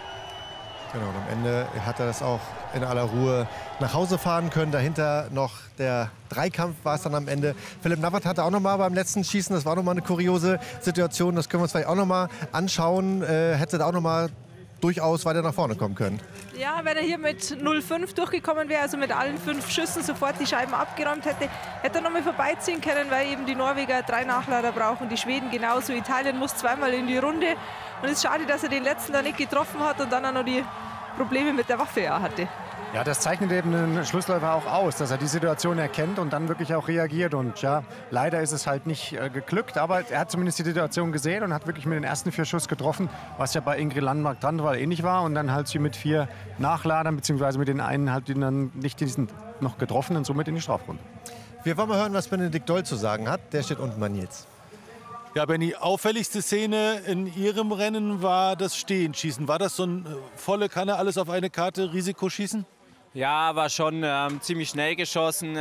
Genau, und am Ende hat er das auch in aller Ruhe nach Hause fahren können. Dahinter noch der Dreikampf war es dann am Ende. Philipp Navrat hatte auch noch mal beim letzten Schießen, das war noch mal eine kuriose Situation, das können wir uns vielleicht auch noch mal anschauen. Hätte da auch noch mal durchaus weiter nach vorne kommen können. Ja, wenn er hier mit 0,5 durchgekommen wäre, also mit allen 5 Schüssen sofort die Scheiben abgeräumt hätte, hätte er noch mal vorbeiziehen können, weil eben die Norweger 3 Nachlader brauchen, die Schweden genauso. Italien muss zweimal in die Runde. Und es ist schade, dass er den letzten da nicht getroffen hat und dann auch noch die Probleme mit der Waffe hatte. Ja, das zeichnet eben den Schlussläufer auch aus, dass er die Situation erkennt und dann wirklich auch reagiert. Und ja, leider ist es halt nicht geglückt, aber er hat zumindest die Situation gesehen und hat wirklich mit den ersten 4 Schuss getroffen, was ja bei Ingrid Landmark-Trandwall ähnlich war. Und dann halt sie mit 4 Nachladern, beziehungsweise mit den einen halt, die dann nicht diesen noch getroffen und somit in die Strafrunde. Wir wollen mal hören, was Benedikt Doll zu sagen hat. Der steht unten bei Nils. Ja, Benni, auffälligste Szene in Ihrem Rennen war das Stehenschießen. War das so ein volle Kanne, alles auf eine Karte, Risikoschießen? Ja, war schon ziemlich schnell geschossen.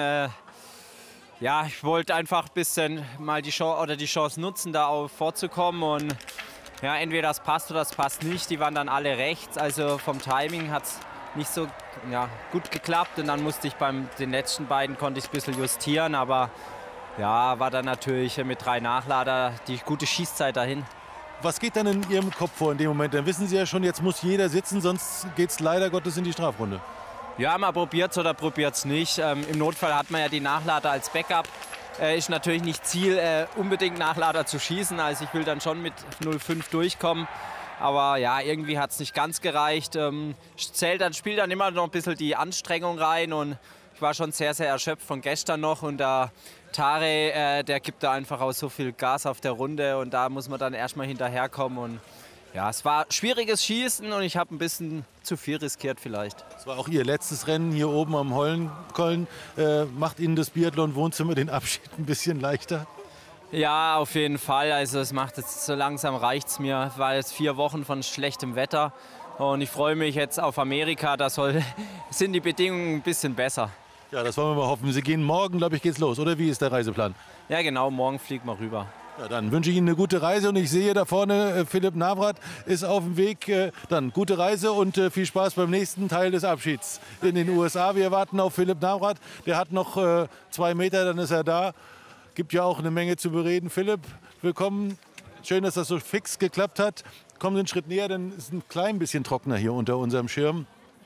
Ja, ich wollte einfach ein bisschen mal die Chance nutzen, da auch vorzukommen. Und ja, entweder das passt oder das passt nicht. Die waren dann alle rechts. Also vom Timing hat es nicht so gut geklappt. Und dann musste ich den letzten beiden konnte ich ein bisschen justieren. Aber ja, war dann natürlich mit 3 Nachlader die gute Schießzeit dahin. Was geht dann in Ihrem Kopf vor in dem Moment? Dann wissen Sie ja schon, jetzt muss jeder sitzen, sonst geht es leider Gottes in die Strafrunde. Ja, man probiert es oder probiert es nicht. Im Notfall hat man ja die Nachlader als Backup. Ist natürlich nicht Ziel, unbedingt Nachlader zu schießen. Also ich will dann schon mit 0,5 durchkommen. Aber ja, irgendwie hat es nicht ganz gereicht. Spielt dann immer noch ein bisschen die Anstrengung rein. Und ich war schon sehr, sehr erschöpft von gestern noch. Und der Tare, der gibt da einfach auch so viel Gas auf der Runde. Und da muss man dann erstmal hinterherkommen. Und Ja, es war schwieriges Schießen und ich habe ein bisschen zu viel riskiert vielleicht. Das war auch Ihr letztes Rennen hier oben am Holmenkollen. Macht Ihnen das Biathlon-Wohnzimmer den Abschied ein bisschen leichter? Ja, auf jeden Fall. Also es macht jetzt so langsam, reicht es mir. Es war jetzt 4 Wochen von schlechtem Wetter und ich freue mich jetzt auf Amerika. Da sind die Bedingungen ein bisschen besser. Ja, das wollen wir mal hoffen. Sie gehen morgen, glaube ich, geht's los, oder wie ist der Reiseplan? Ja genau, morgen fliegen wir rüber. Ja, dann wünsche ich Ihnen eine gute Reise und ich sehe da vorne, Philipp Navrat ist auf dem Weg. Dann gute Reise und viel Spaß beim nächsten Teil des Abschieds in den USA. Wir warten auf Philipp Navrat. Der hat noch 2 Meter, dann ist er da. Gibt ja auch eine Menge zu bereden. Philipp, willkommen. Schön, dass das so fix geklappt hat. Kommen Sie einen Schritt näher, denn es ist ein klein bisschen trockener hier unter unserem Schirm.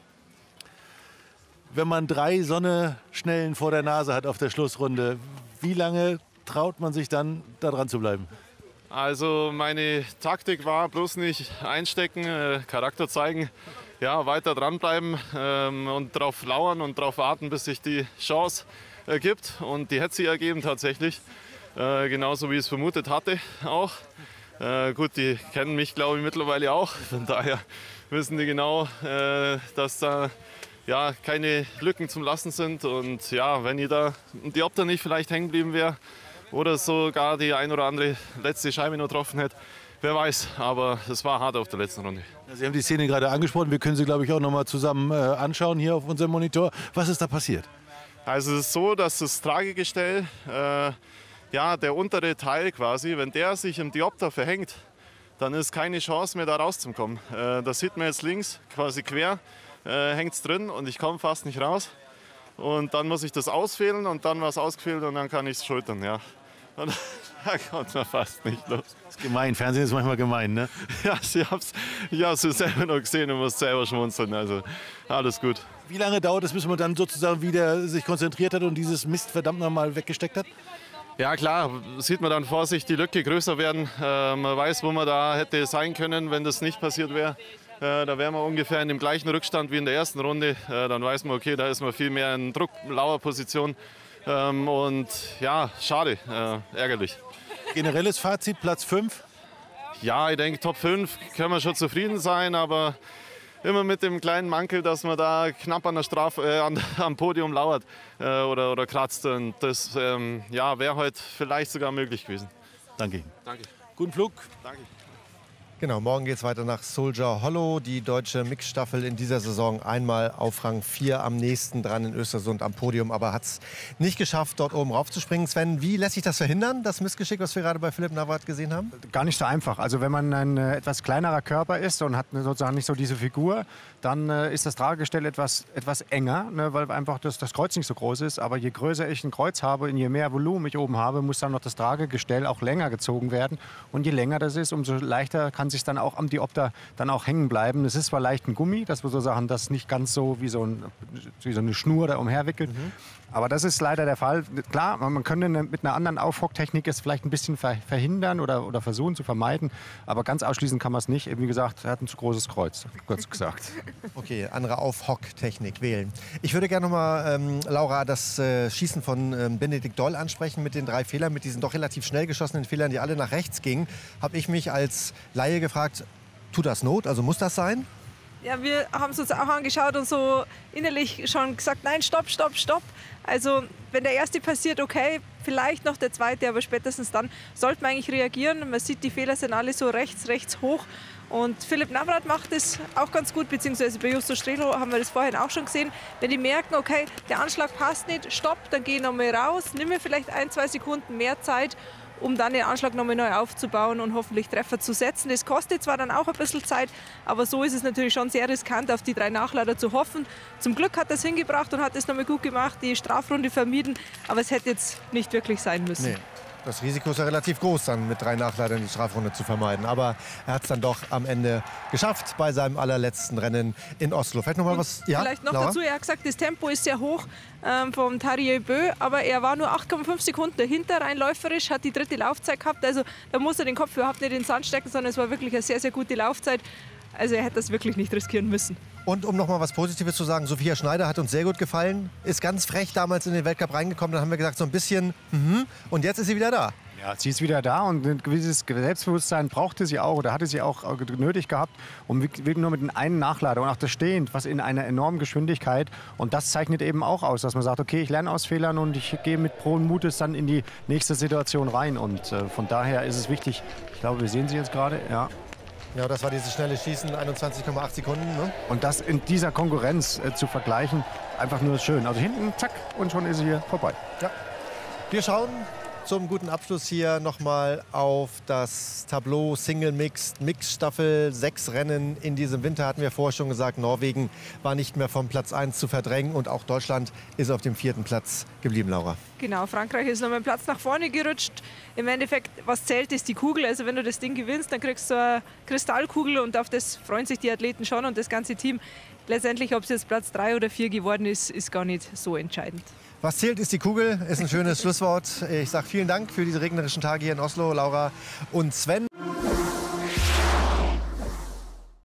Wenn man 3 Sonneschnellen vor der Nase hat auf der Schlussrunde, wie lange traut man sich dann, da dran zu bleiben? Also meine Taktik war bloß nicht einstecken, Charakter zeigen, ja, weiter dranbleiben und darauf lauern und darauf warten, bis sich die Chance ergibt. Und die hätte sie ergeben tatsächlich, genauso wie ich es vermutet hatte auch. Gut, die kennen mich, glaube ich, mittlerweile auch. Von daher wissen die genau, dass da ja, keine Lücken zum Lassen sind. Und ja, wenn ich da die Opta nicht vielleicht hängen geblieben wäre, oder sogar die ein oder andere letzte Scheibe nur getroffen hätte. Wer weiß, aber es war hart auf der letzten Runde. Sie haben die Szene gerade angesprochen. Wir können sie, glaube ich, auch noch mal zusammen anschauen hier auf unserem Monitor. Was ist da passiert? Also es ist so, dass das Tragegestell, ja, der untere Teil quasi, wenn der sich im Diopter verhängt, dann ist keine Chance mehr da rauszukommen. Das sieht man jetzt links, quasi quer, hängt es drin und ich komme fast nicht raus. Und dann muss ich das ausfehlen und dann war es ausgefehlt und dann kann ich es schultern, ja. Und da kommt man fast nicht los. Das ist gemein, Fernsehen ist manchmal gemein, ne? Ja, ich hab's selber noch gesehen und muss selber schmunzeln, also alles gut. Wie lange dauert es, bis man dann sozusagen wieder sich konzentriert hat und dieses Mist verdammt nochmal weggesteckt hat? Ja klar, sieht man dann vor sich die Lücke größer werden. Man weiß, wo man da hätte sein können, wenn das nicht passiert wäre. Da wären wir ungefähr in dem gleichen Rückstand wie in der ersten Runde. Dann weiß man, okay, da ist man viel mehr in Druck-Lauer-Position. Und ja, schade, ärgerlich. Generelles Fazit, Platz 5? Ja, ich denke, Top 5 können wir schon zufrieden sein, aber immer mit dem kleinen Mankel, dass man da knapp an der am Podium lauert oder kratzt. Und das ja, wäre heute vielleicht sogar möglich gewesen. Danke Ihnen. Danke. Guten Flug. Danke. Genau, morgen geht es weiter nach Soldier Hollow. Die deutsche Mixstaffel in dieser Saison einmal auf Rang 4 am nächsten dran in Östersund am Podium, aber hat es nicht geschafft, dort oben raufzuspringen. Sven, wie lässt sich das verhindern, das Missgeschick, was wir gerade bei Philipp Navrat gesehen haben? Gar nicht so einfach. Also wenn man ein etwas kleinerer Körper ist und hat sozusagen nicht so diese Figur, dann ist das Tragegestell etwas enger, ne, weil einfach das Kreuz nicht so groß ist. Aber je größer ich ein Kreuz habe und je mehr Volumen ich oben habe, muss dann noch das Tragegestell auch länger gezogen werden. Und je länger das ist, umso leichter kann sich dann auch am Diopter dann auch hängen bleiben. Es ist zwar leicht ein Gummi, dass wir so sagen, das nicht ganz so wie so eine Schnur da umherwickelt. Aber das ist leider der Fall. Klar, man könnte mit einer anderen Aufhocktechnik es vielleicht ein bisschen verhindern oder versuchen zu vermeiden. Aber ganz ausschließen kann man es nicht. Wie gesagt, er hat ein zu großes Kreuz, kurz gesagt. Okay, andere Aufhocktechnik wählen. Ich würde gerne noch mal, Laura, das Schießen von Benedikt Doll ansprechen mit den 3 Fehlern, mit diesen doch relativ schnell geschossenen Fehlern, die alle nach rechts gingen. Habe ich mich als Laie gefragt, tut das Not? Also muss das sein? Ja, wir haben es uns auch angeschaut und so innerlich schon gesagt, nein, stopp, stopp, stopp. Also wenn der erste passiert, okay, vielleicht noch der zweite, aber spätestens dann sollte man eigentlich reagieren. Man sieht, die Fehler sind alle so rechts hoch. Und Philipp Navrat macht es auch ganz gut, beziehungsweise bei Justo Strelo haben wir das vorhin auch schon gesehen. Wenn die merken, okay, der Anschlag passt nicht, stopp, dann geh noch mal raus, nimm mir vielleicht 1-2 Sekunden mehr Zeit, um dann den Anschlag nochmal neu aufzubauen und hoffentlich Treffer zu setzen. Das kostet zwar dann auch ein bisschen Zeit, aber so ist es natürlich schon sehr riskant, auf die 3 Nachlader zu hoffen. Zum Glück hat er es hingebracht und hat es nochmal gut gemacht, die Strafrunde vermieden, aber es hätte jetzt nicht wirklich sein müssen. Nee. Das Risiko ist ja relativ groß, dann mit 3 Nachladern die Strafrunde zu vermeiden. Aber er hat es dann doch am Ende geschafft bei seinem allerletzten Rennen in Oslo. Vielleicht noch mal was? Ja, vielleicht noch Laura? dazu, er hat gesagt, das Tempo ist sehr hoch vom Tarjei Bø, aber er war nur 8,5 Sekunden dahinter, rein läuferisch, hat die 3. Laufzeit gehabt. Also da muss er den Kopf überhaupt nicht in den Sand stecken, sondern es war wirklich eine sehr, sehr gute Laufzeit. Also er hätte das wirklich nicht riskieren müssen. Und um noch mal was Positives zu sagen, Sophia Schneider hat uns sehr gut gefallen. Ist ganz frech damals in den Weltcup reingekommen. Dann haben wir gesagt, so ein bisschen, und jetzt ist sie wieder da. Ja, sie ist wieder da und ein gewisses Selbstbewusstsein brauchte sie auch oder hatte sie auch nötig gehabt, um wirklich nur mit dem einen Nachlader und auch das Stehend, was in einer enormen Geschwindigkeit, und das zeichnet eben auch aus, dass man sagt, okay, ich lerne aus Fehlern und ich gehe mit frohen Mutes dann in die nächste Situation rein, und von daher ist es wichtig, ich glaube, wir sehen sie jetzt gerade, ja. Ja, das war dieses schnelle Schießen, 21,8 Sekunden. Ne? Und das in dieser Konkurrenz zu vergleichen, einfach nur schön. Also hinten, zack, und schon ist sie hier vorbei. Ja. Wir schauen zum guten Abschluss hier nochmal auf das Tableau Single Mixed, Mixstaffel. 6 Rennen in diesem Winter, hatten wir vorher schon gesagt. Norwegen war nicht mehr vom Platz 1 zu verdrängen und auch Deutschland ist auf dem 4. Platz geblieben, Laura. Genau, Frankreich ist noch einen Platz nach vorne gerutscht. Im Endeffekt, was zählt, ist die Kugel. Also wenn du das Ding gewinnst, dann kriegst du eine Kristallkugel und auf das freuen sich die Athleten schon und das ganze Team. Letztendlich, ob es jetzt Platz 3 oder 4 geworden ist, ist gar nicht so entscheidend. Was zählt, ist die Kugel. Ist ein schönes Schlusswort. Ich sage vielen Dank für diese regnerischen Tage hier in Oslo, Laura und Sven.